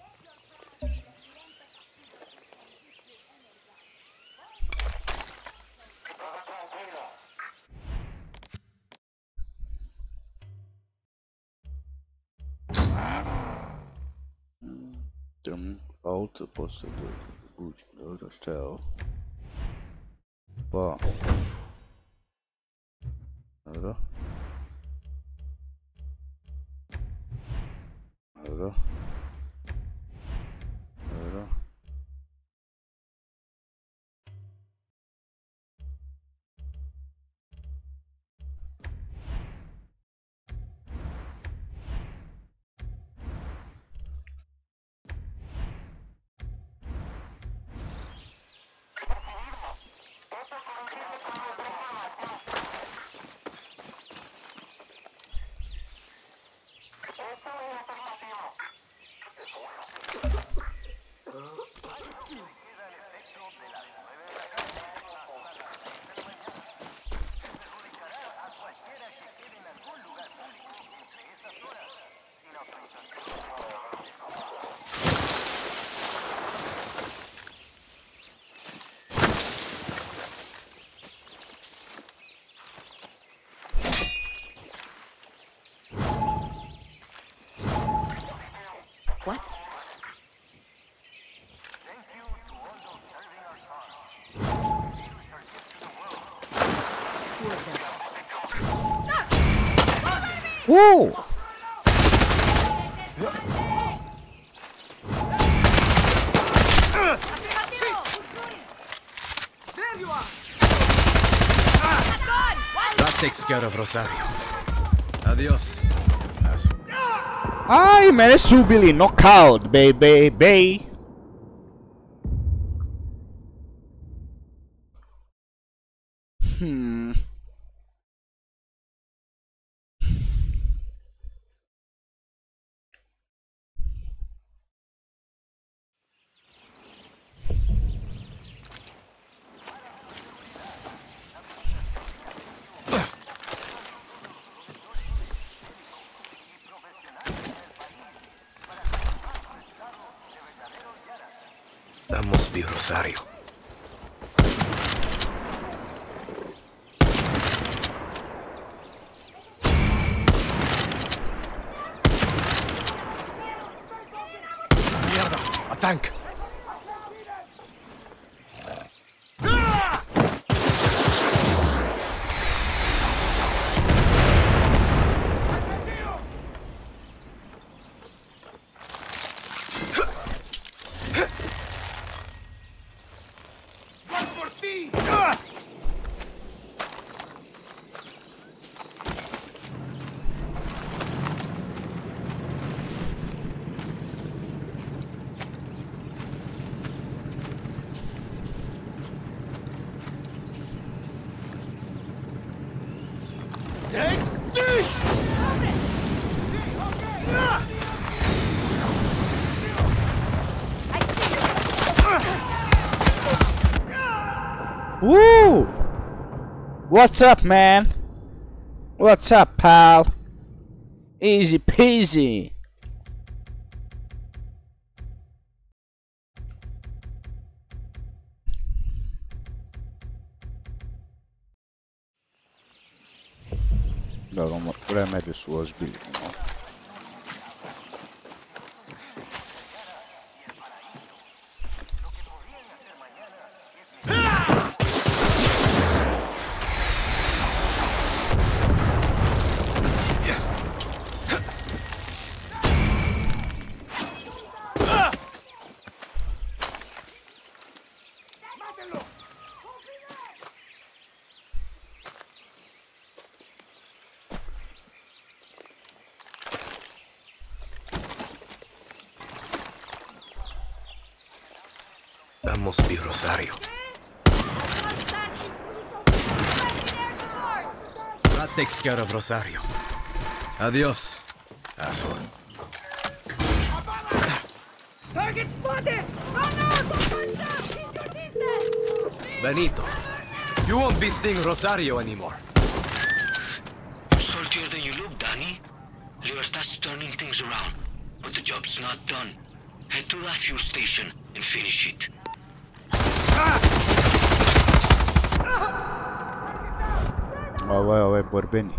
S1: Tem alta posta do do hostel. Pá. Ora. Ora. Ora.
S11: What?
S1: Whoa!
S4: That takes care of Rosario. Adios.
S1: Ai, mene subili, knockout, baby, baby. Hmm.
S4: That must be Rosario. Mierda! A tank!
S1: Woo! What's up, man? What's up, pal? Easy peasy. Da, vreme da su ozbiljni.
S4: That must be Rosario. That takes care of Rosario. Adios, asshole.
S8: Target spotted! Oh no! Don't touch him! Keep your distance!
S4: Benito, you won't be seeing Rosario anymore.
S3: Saltier than you look, Danny. Libertad's turning things around, but the job's not done. Head to that fuel station and finish it.
S1: Ovo je ovaj borbeni.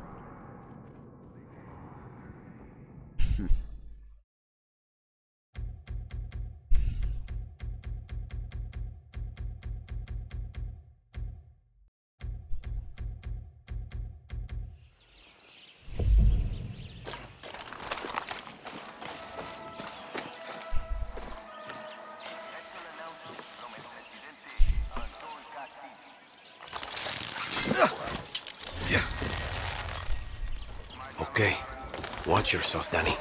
S4: Okay, watch yourself, Danny.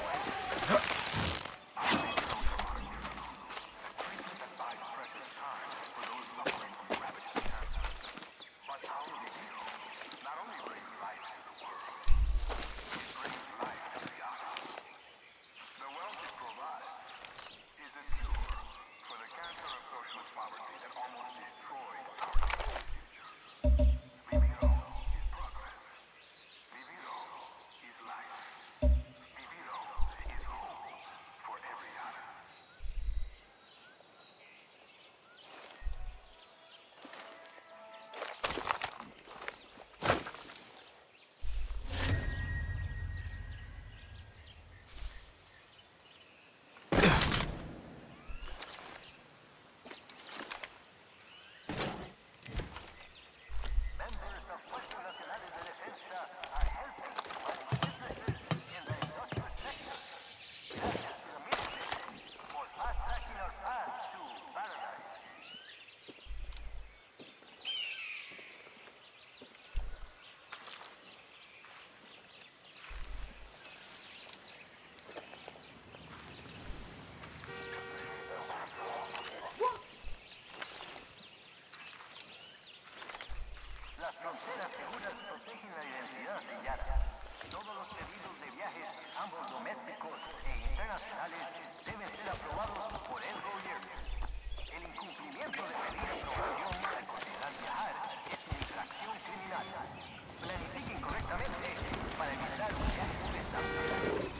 S14: fronteras seguras protegen la identidad de Yara. Todos los pedidos de viajes, ambos domésticos e internacionales, deben ser aprobados por el gobierno. El incumplimiento de pedir aprobación al considerar viajar es una infracción criminal. Planifiquen correctamente para evitar un viaje por esta vía.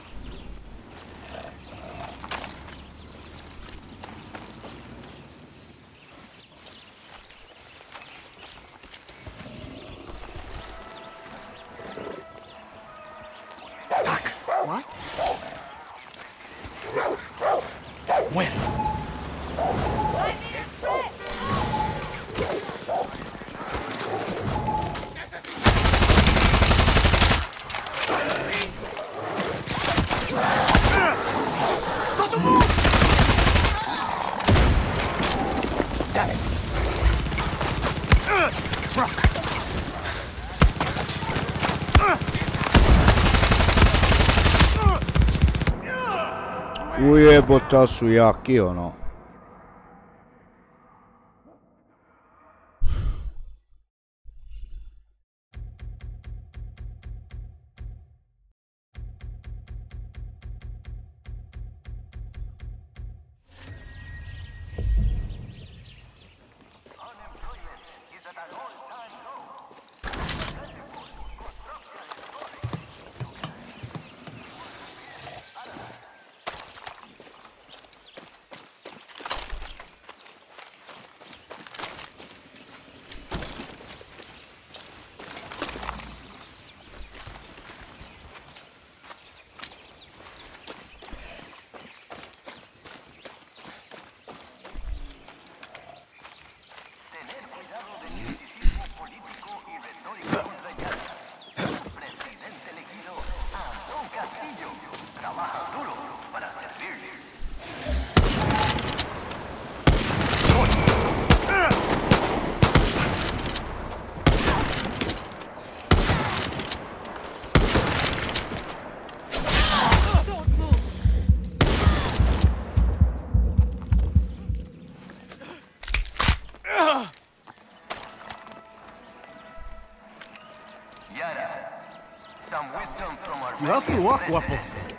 S15: What?
S2: When?
S15: Not the move!
S2: Damn it. Truck.
S1: Ujebota su jaki ono.
S15: You have to walk, guapo.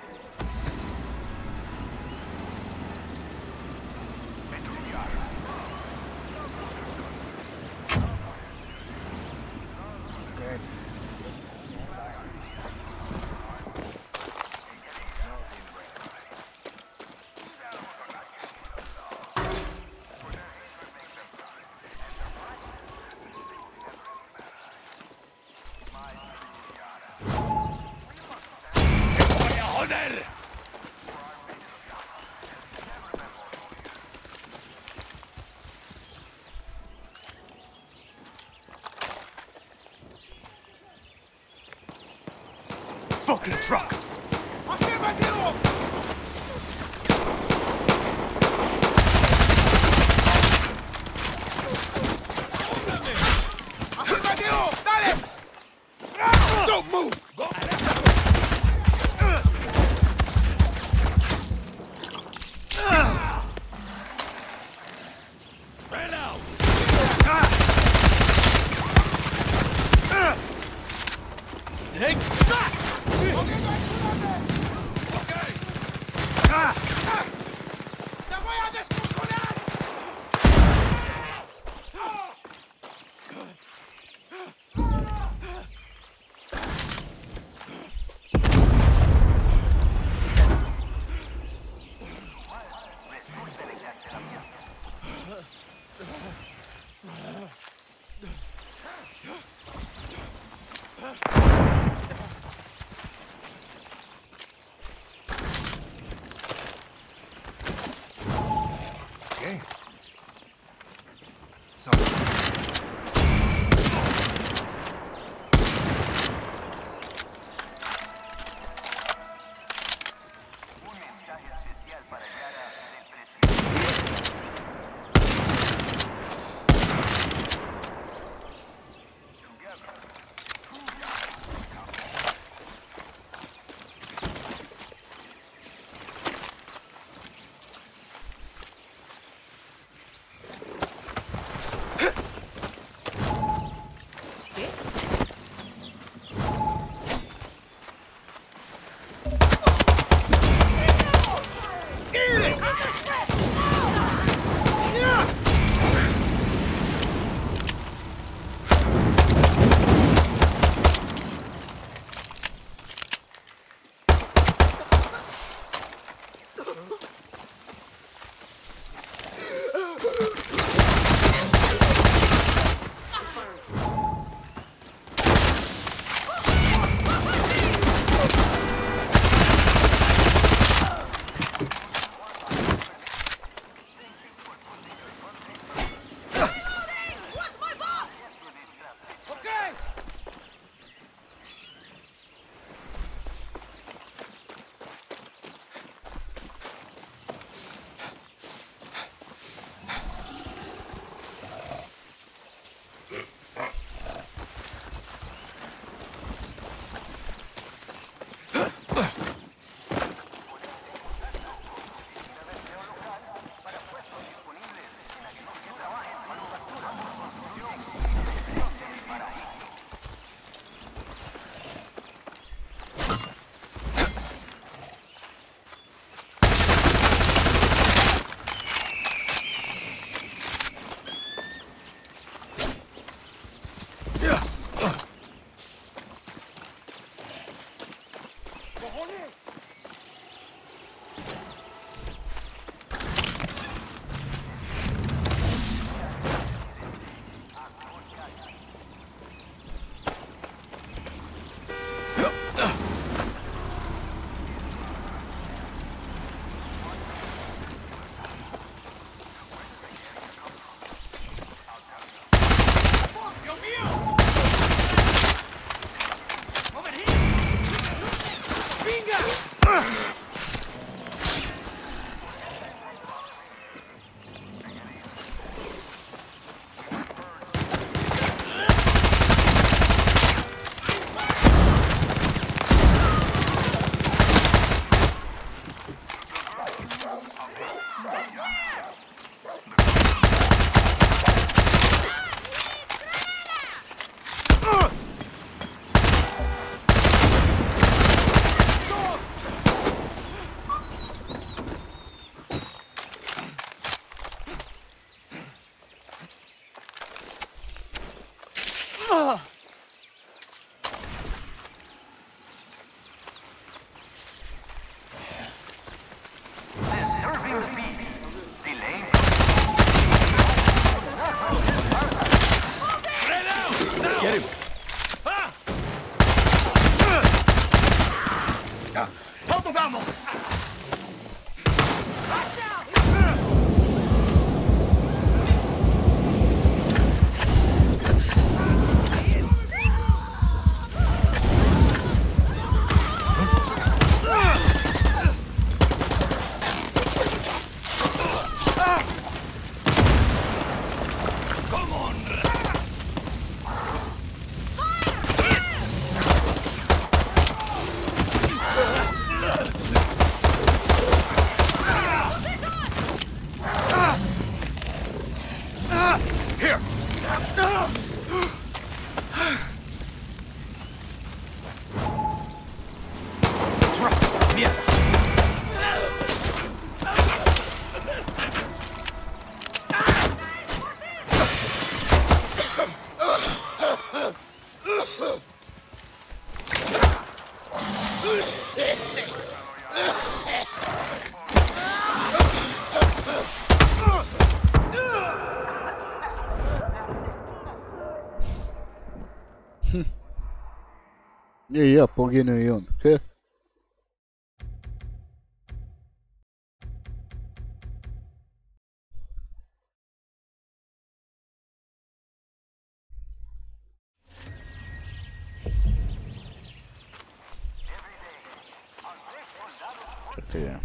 S2: Fucking truck!
S15: Don't move!
S2: Ran out! Take that!
S15: ¡Te voy a descojonar!
S12: Okay. So.
S14: Serving the beast. Delaying.
S15: Get him!
S14: ¡Alto, vamos!
S1: I ja poginu i on. He. Čekaj ja.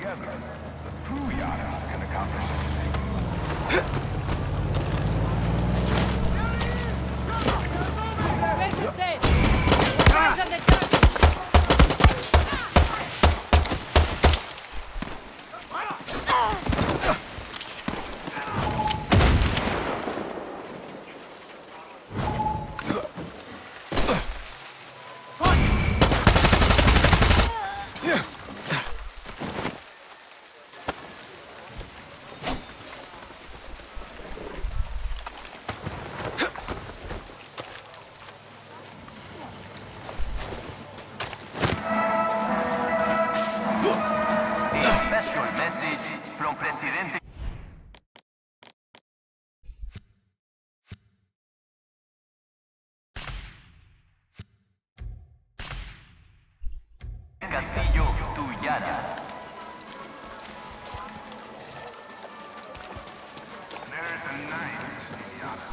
S7: together, the true Yaras can accomplish anything.
S10: Disperse! Hands on the target!
S14: Castillo Tuyara.
S7: There is a knife in Yara.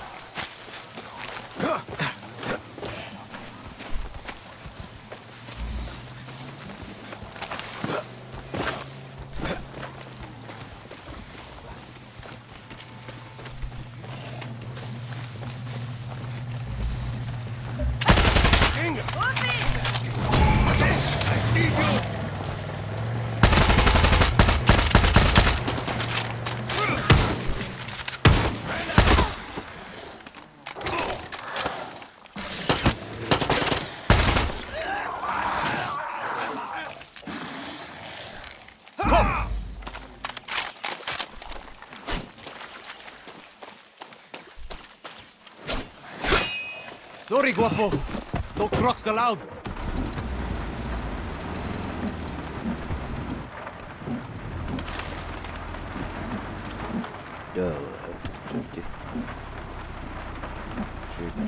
S6: Sorry, Guapo. No crocs allowed.
S1: Da, čekaj. Čekaj.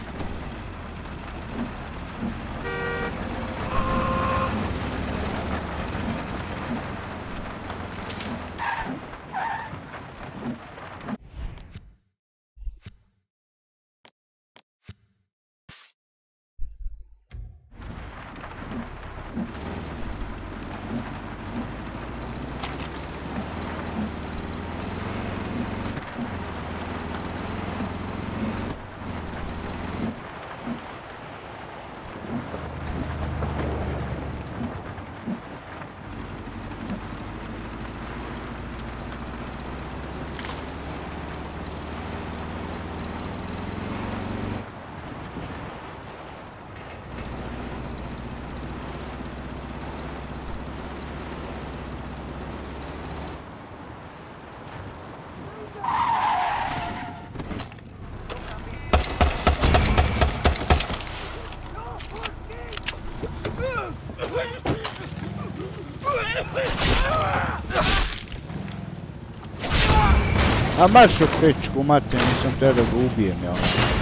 S1: A mašo pičku, mate, nisam te da ga ubijem, ja.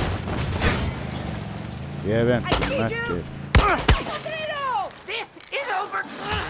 S1: Jebem ti, mate.
S8: This is over!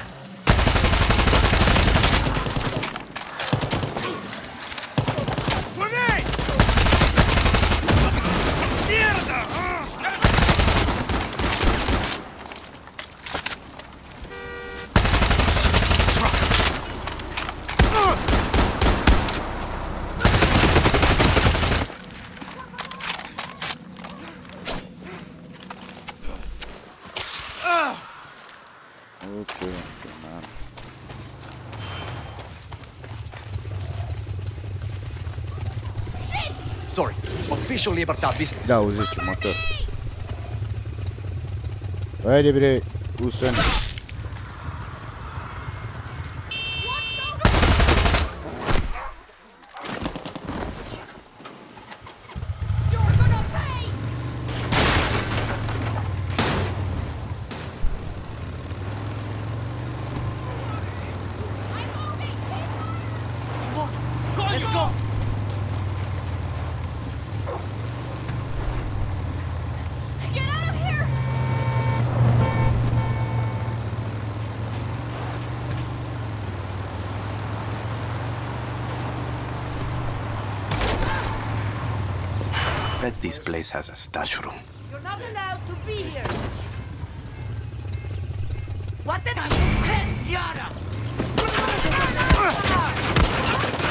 S6: Sorry, official libertad business.
S1: Da, uzet ću motor. Ajde bre, ustani.
S8: Let's go!
S10: Get out of here!
S4: Bet this place has a stash room.
S8: You're not allowed to be here! What did I do? Yara!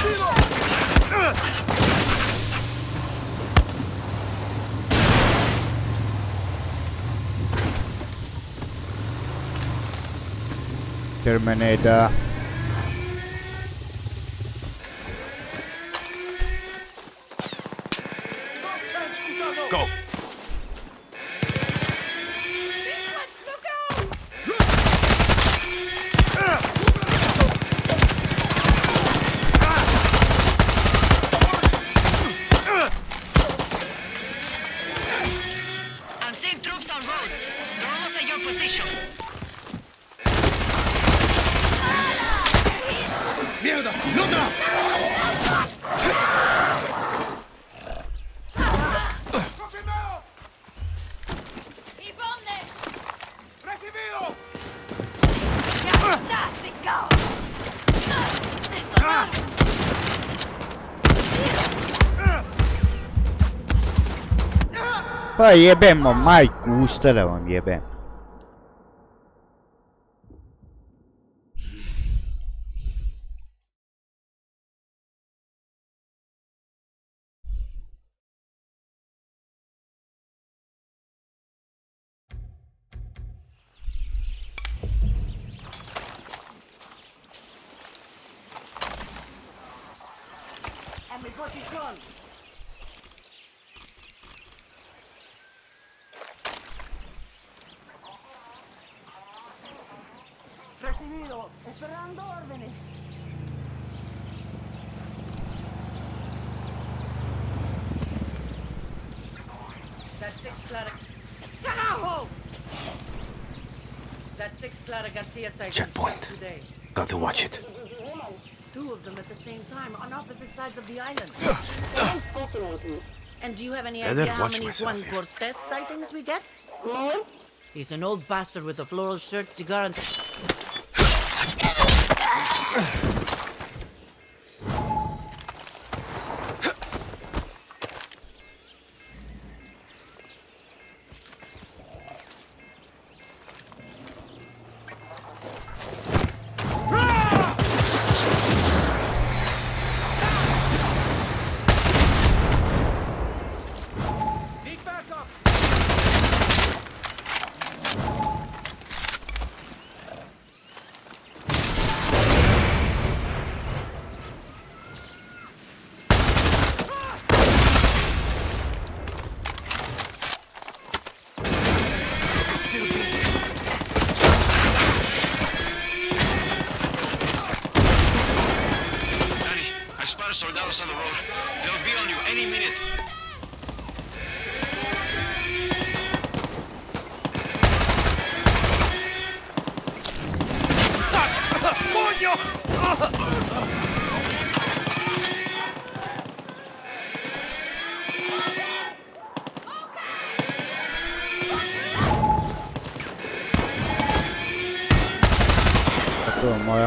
S1: Terminator.
S6: Go.
S5: I'm seeing troops on roads. They're almost at your position.
S12: ¡Mierda! ¡Nota!
S10: ¿Y dónde?
S8: ¡Recibido!
S10: ¡Fantástico! ¡Eso no!
S1: Pa jebemo majku usta da vam jebem.
S11: En mi posición. Recibido. Esperando órdenes.
S16: That's six Clara. Carajo! That's six Clara Garcia sighting.
S4: Checkpoint.
S16: Today.
S4: Got to watch it.
S16: Two of them at the same time on opposite sides of the island. And do you have any
S4: I
S16: idea
S4: didn't
S16: how
S4: watch
S16: many
S4: myself
S16: Juan
S4: here.
S16: Cortez sightings we get? He's an old bastard with a floral shirt, cigar, and...
S8: Need backup!
S3: Danny, I've spotted soldados on the road. They'll be on you any minute.
S8: ¡Coño!
S1: To je moja.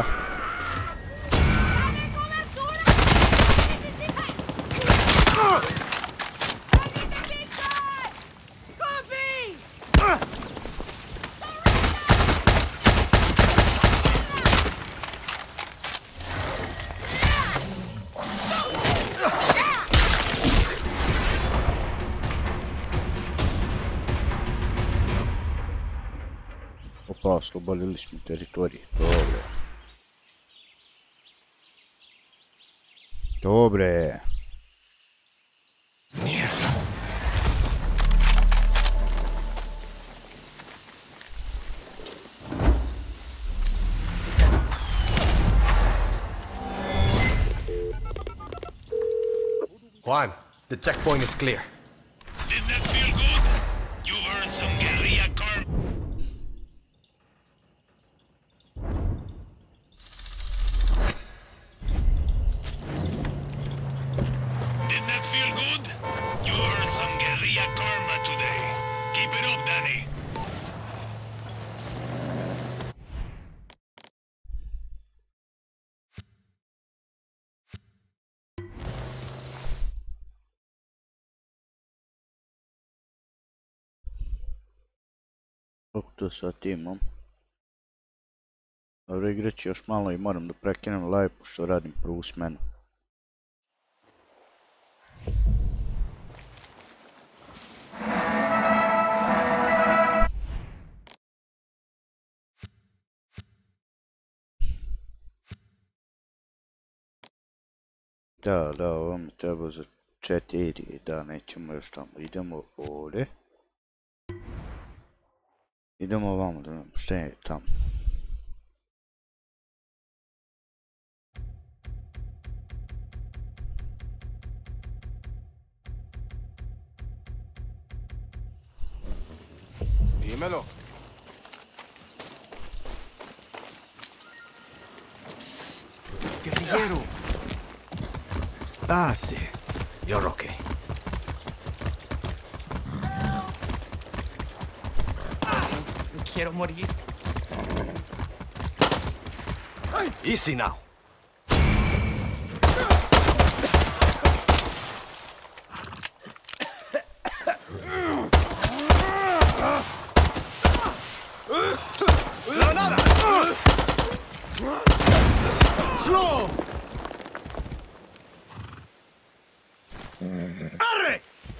S1: Opa, oslobodili smo teritorij. Dobre. Dobre.
S4: Juan, the checkpoint is clear.
S3: Didn't that feel good? You earned some guerrilla karma. Didn't that feel good? You earned some guerrilla karma today. Keep it up, Danny.
S1: Kako to sad imam? Dobro, igrat ću još malo i moram da prekinem live pošto radim prvu smenu. Da, da, ovo mi treba za četiri, da, nećemo još tamo, idemo ovdje. Idemo ovamo da vidimo šta je tamo.
S17: Dímelo.
S6: Guerrillero. Ah, sí. You're okay.
S17: No quiero morir.
S6: Easy now.
S17: ¡Granada! ¡Slow!
S6: ¡Arre!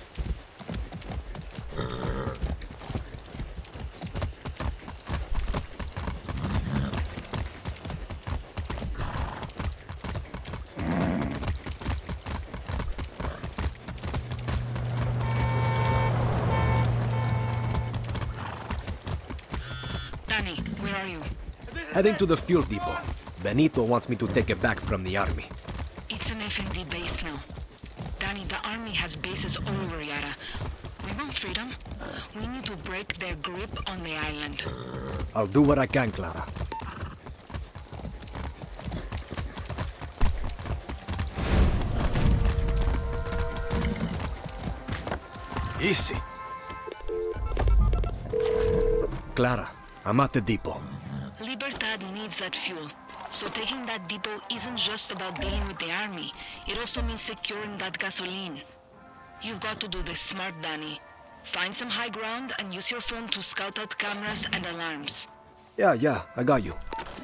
S5: Danny, where are you?
S6: Heading to the fuel depot. Benito wants me to take it back from the army.
S5: It's an F N D base now. Danny, the army has bases all over Yara. We want freedom. We need to break their grip on the island.
S6: I'll do what I can, Clara. Easy. Clara, I'm at the depot.
S5: Libertad needs that fuel. So taking that depot isn't just about dealing with the army. It also means securing that gasoline. You've got to do this smart, Danny. Find some high ground and use your phone to scout out cameras and alarms.
S6: Yeah, yeah, I got you.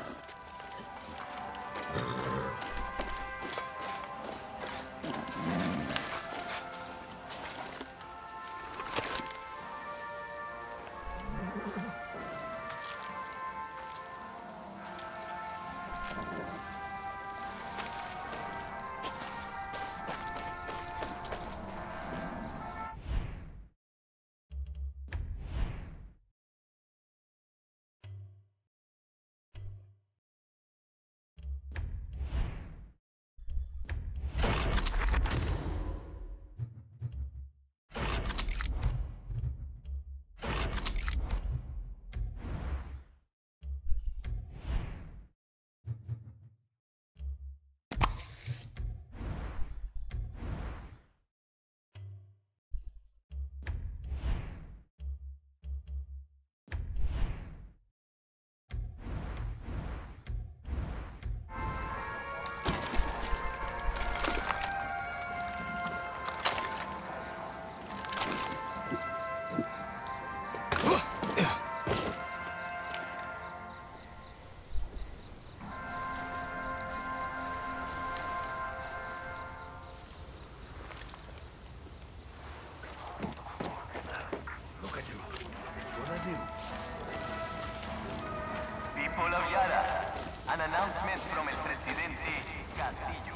S14: People of Yara, an announcement from el presidente Castillo.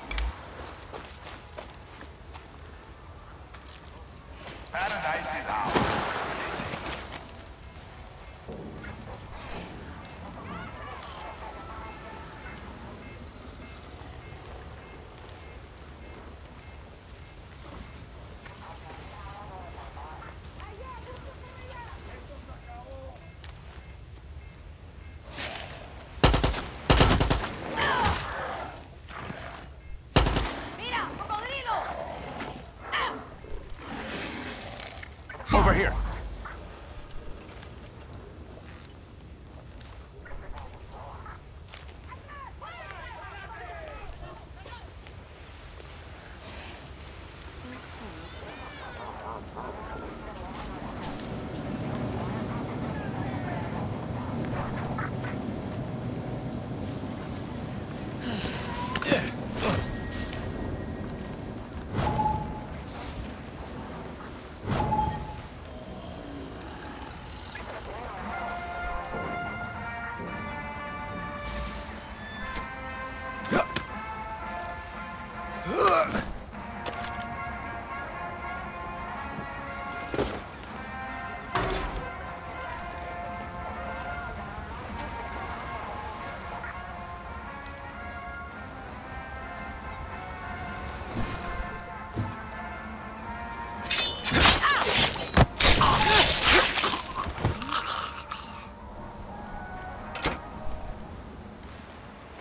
S7: Paradise is ours.
S14: Over here.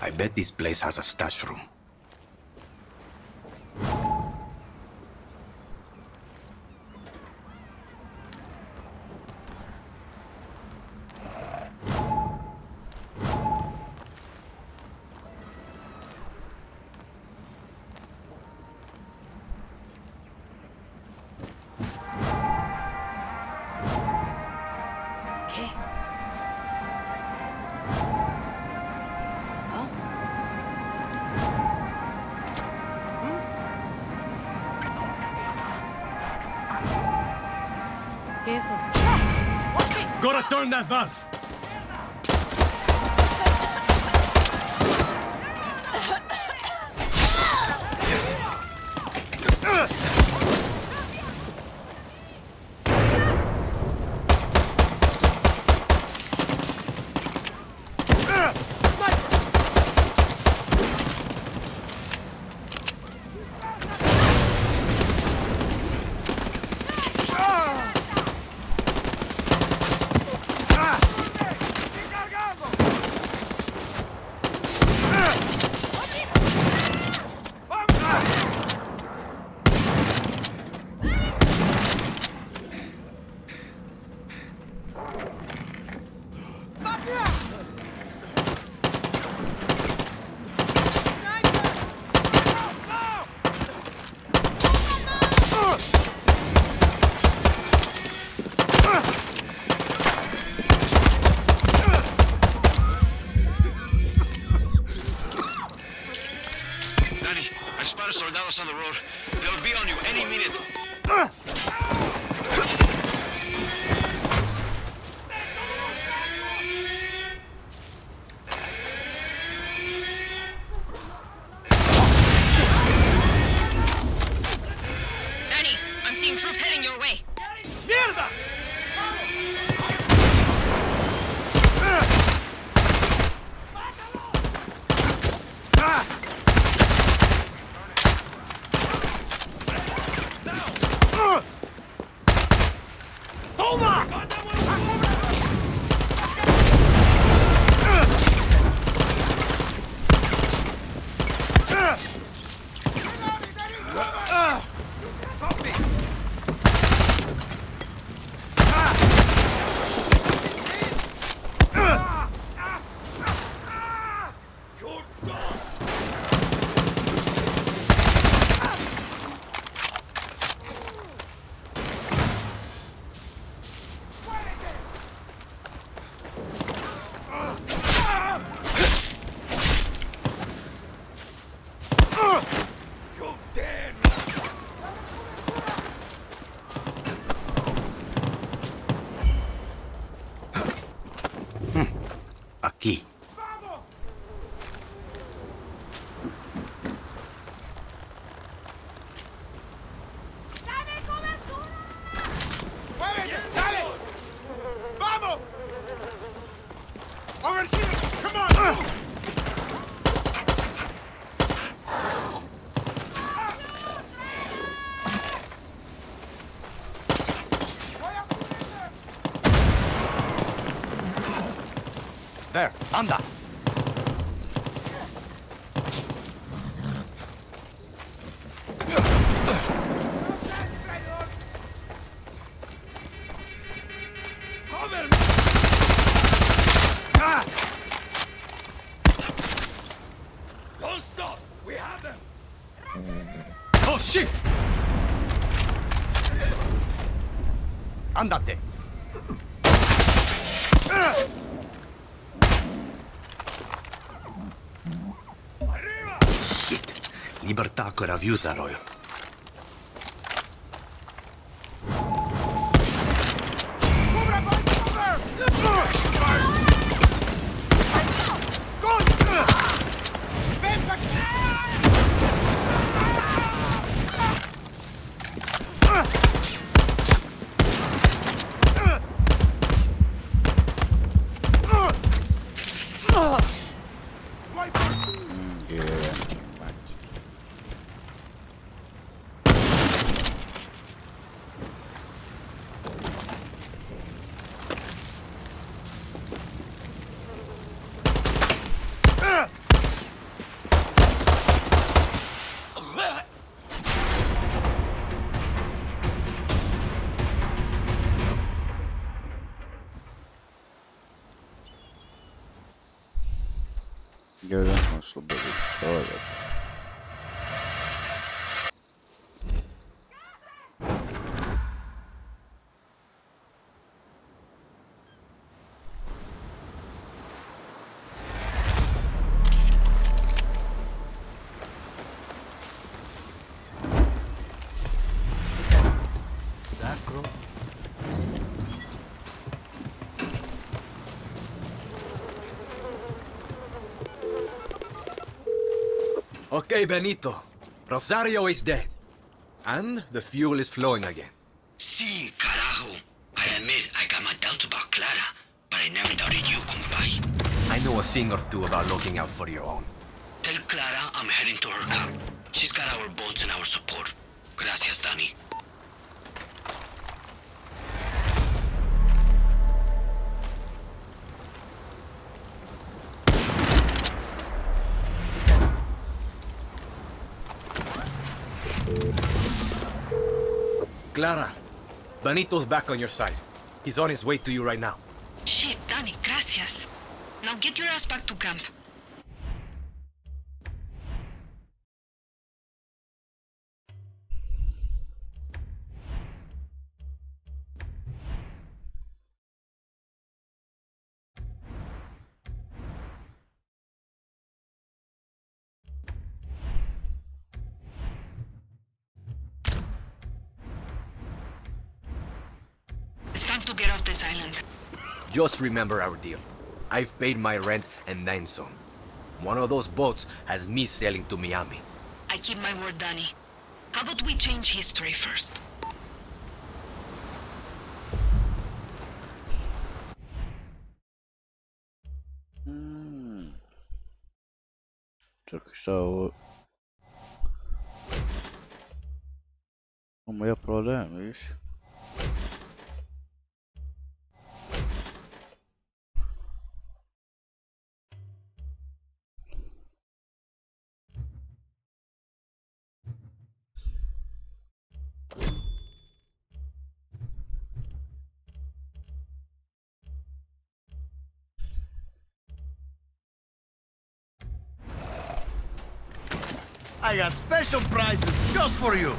S4: I bet this place has a stash room.
S15: Gotta turn that valve!
S3: Soldados on the road. They'll be on you any minute.
S5: Danny, I'm seeing troops heading your way.
S15: Mierda!
S4: Aquí.
S2: There, anda.
S15: Don't stop! We have them!
S2: Oh shit! Andate.
S4: Shit. Libertad could have used that oil.
S1: Jedan smo oslobodili, to je dobro.
S4: Okay, Benito. Rosario is dead. And the fuel is flowing again.
S3: Sí, carajo. I admit I got my doubts about Clara, but I never doubted you, compay.
S4: I know a thing or two about looking out for your own.
S3: Tell Clara I'm heading to her camp. She's got our boats and our support. Gracias, Danny.
S4: Clara, Benito's back on your side. He's on his way to you right now.
S5: Shit, Danny, gracias. Now get your ass back to camp. Time to get off this island.
S4: Just remember our deal. I've paid my rent and then some. One of those boats has me sailing to Miami.
S5: I keep my word, Danny. How about we change history first?
S1: Hmm. Čekaj, šta je ovo? Ovo ja prodajem, vidiš?
S18: I got special prizes just for you.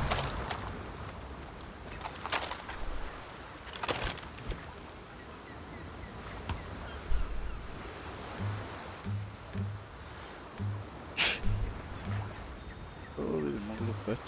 S1: Holy moly, pets.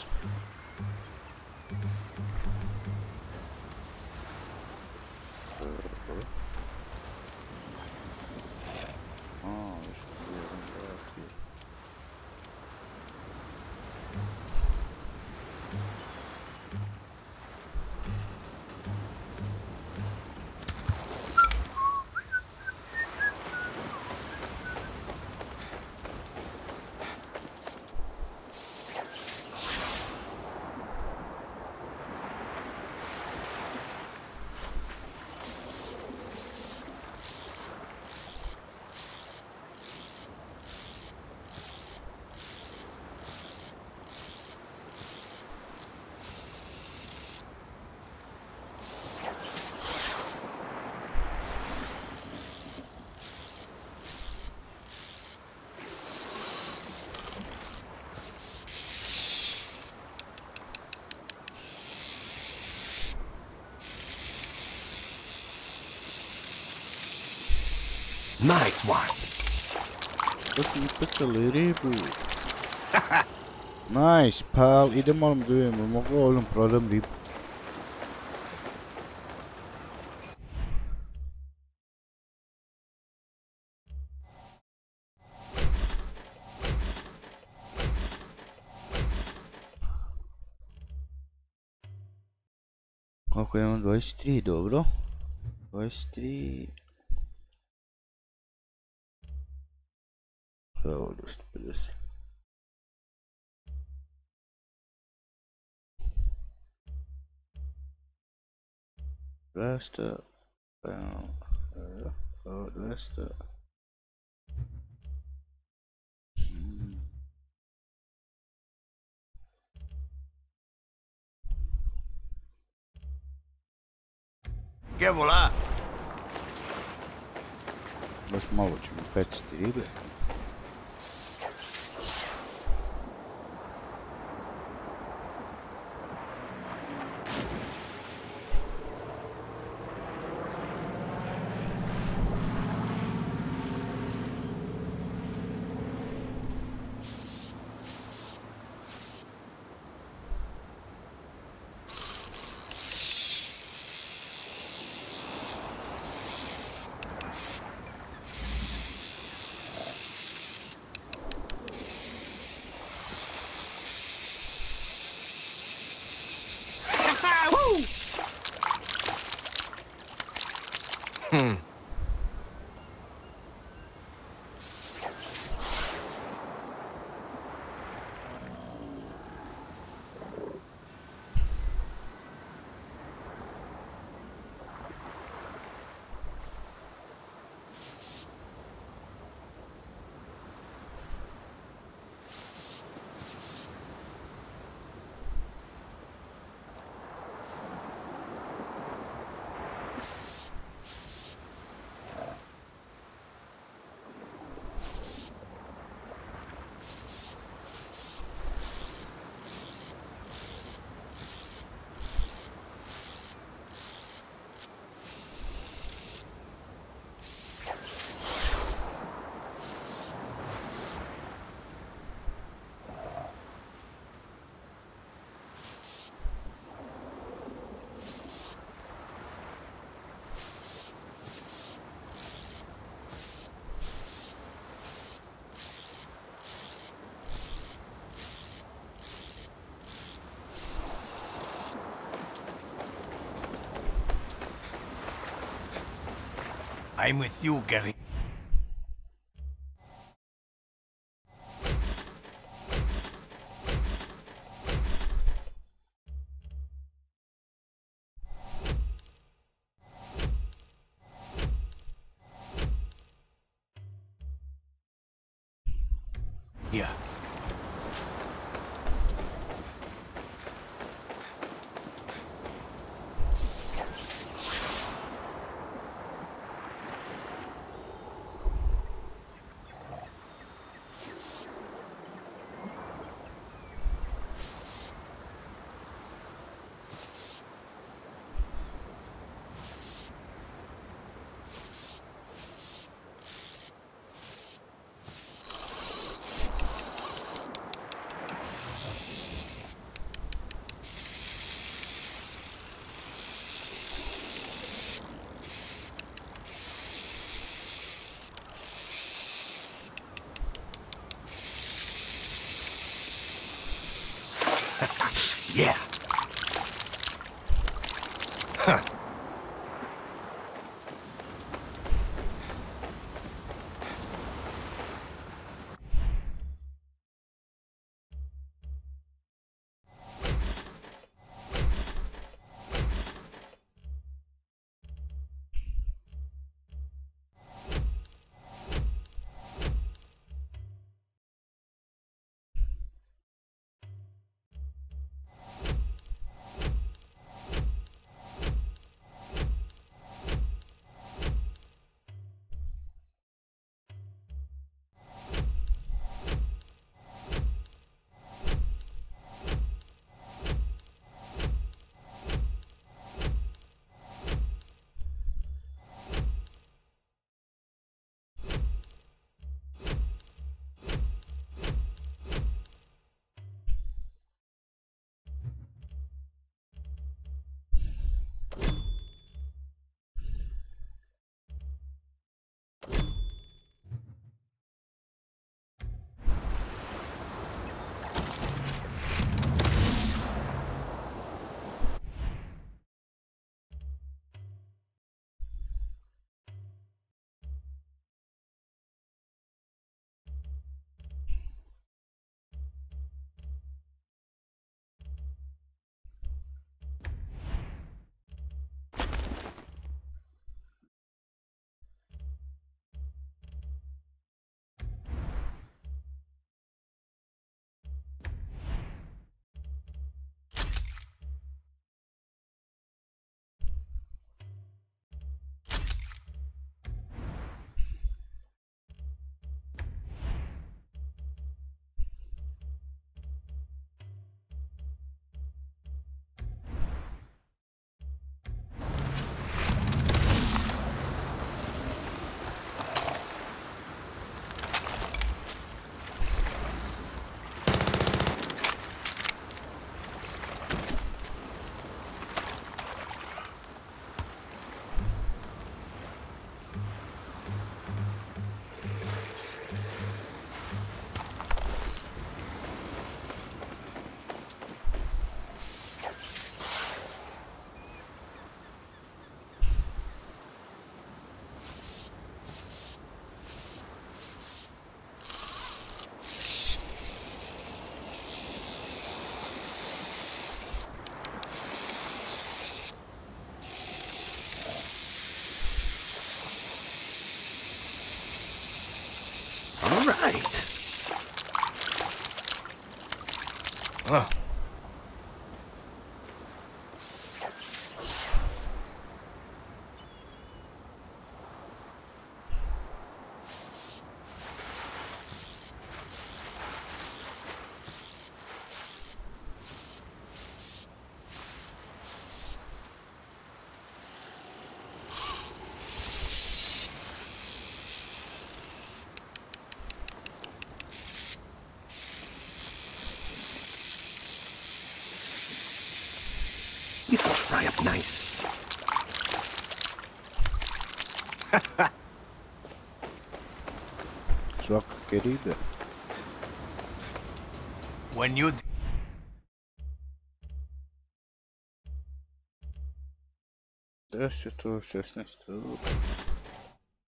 S4: Nice one.
S1: To smo upecali ribu. Nice, pal. Idemo da vidimo, mogu ovdje prodam ribu. Koliko imam? dvadeset tri, dobro. dvadeset tri... Evo, dvjesto pedeset. dvjesto... Evo, dvjesto...
S18: Che volà?
S1: Baš malo ćemo peciti ribe.
S18: I'm with you, Gary.
S2: Yeah.
S18: Yeah. Huh. All right. Oh. You can fry up nice.
S1: Svaka querida.
S18: When you...
S1: Здравствуйте, шестнадцать.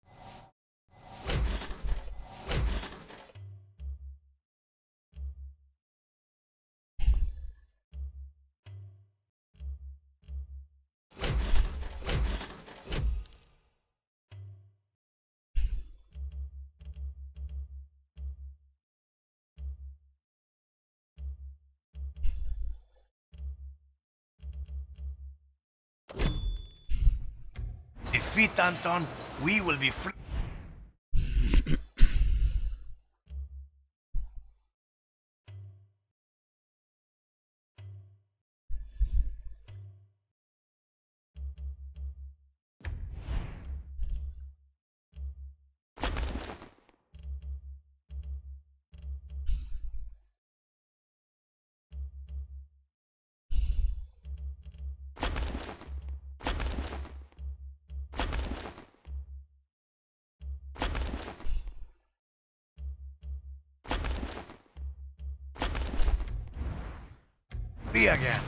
S18: defeat Anton, we will be free. Again.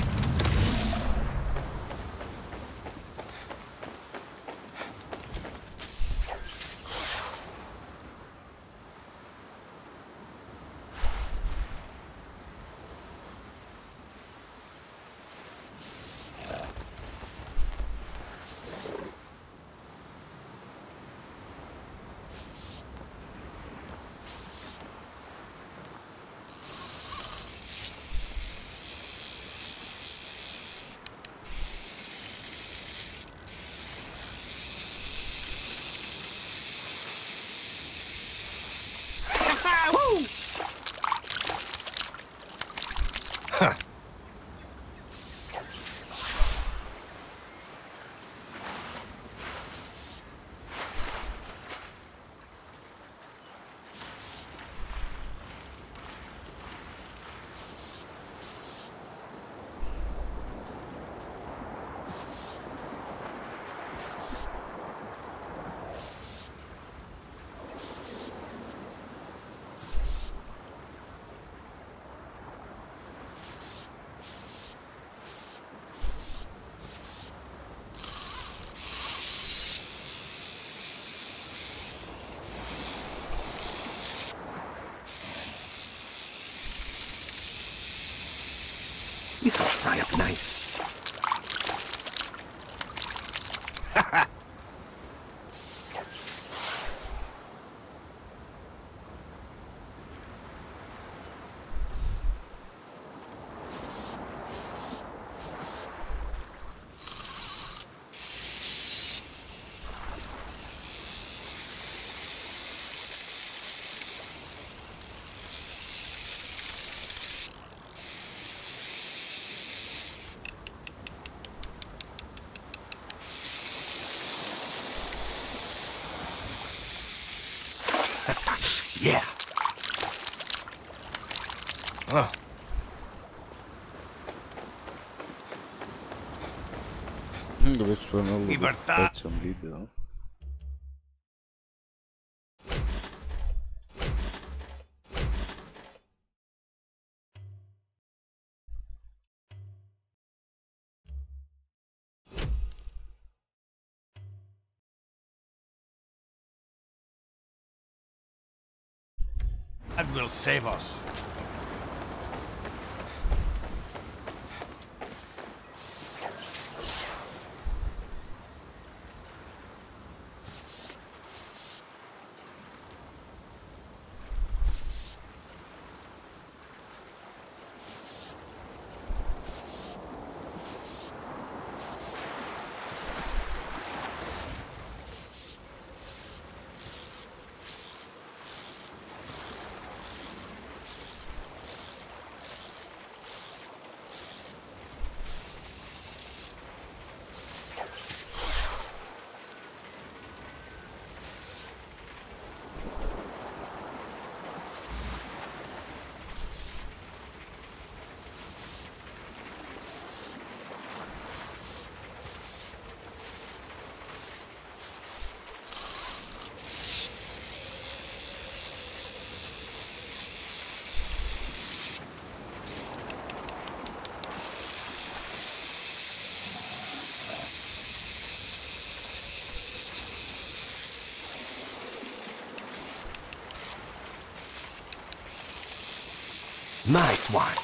S18: This will fry up nice. Yeah. Oh.
S1: Which one will get some video?
S18: That will save us. Nice one.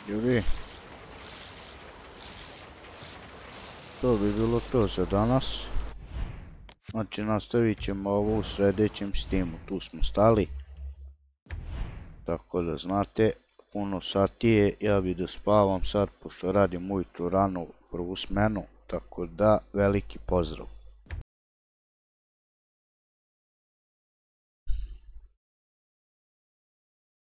S1: Ljudi, to bi bilo to za danas. Znači, nastavit ćemo ovo u sljedećem Steamu, tu smo stali. Tako da znate, puno sati je, ja bi da spavam sad, pošto radim ujutru rano prvu smenu, tako da veliki pozdrav.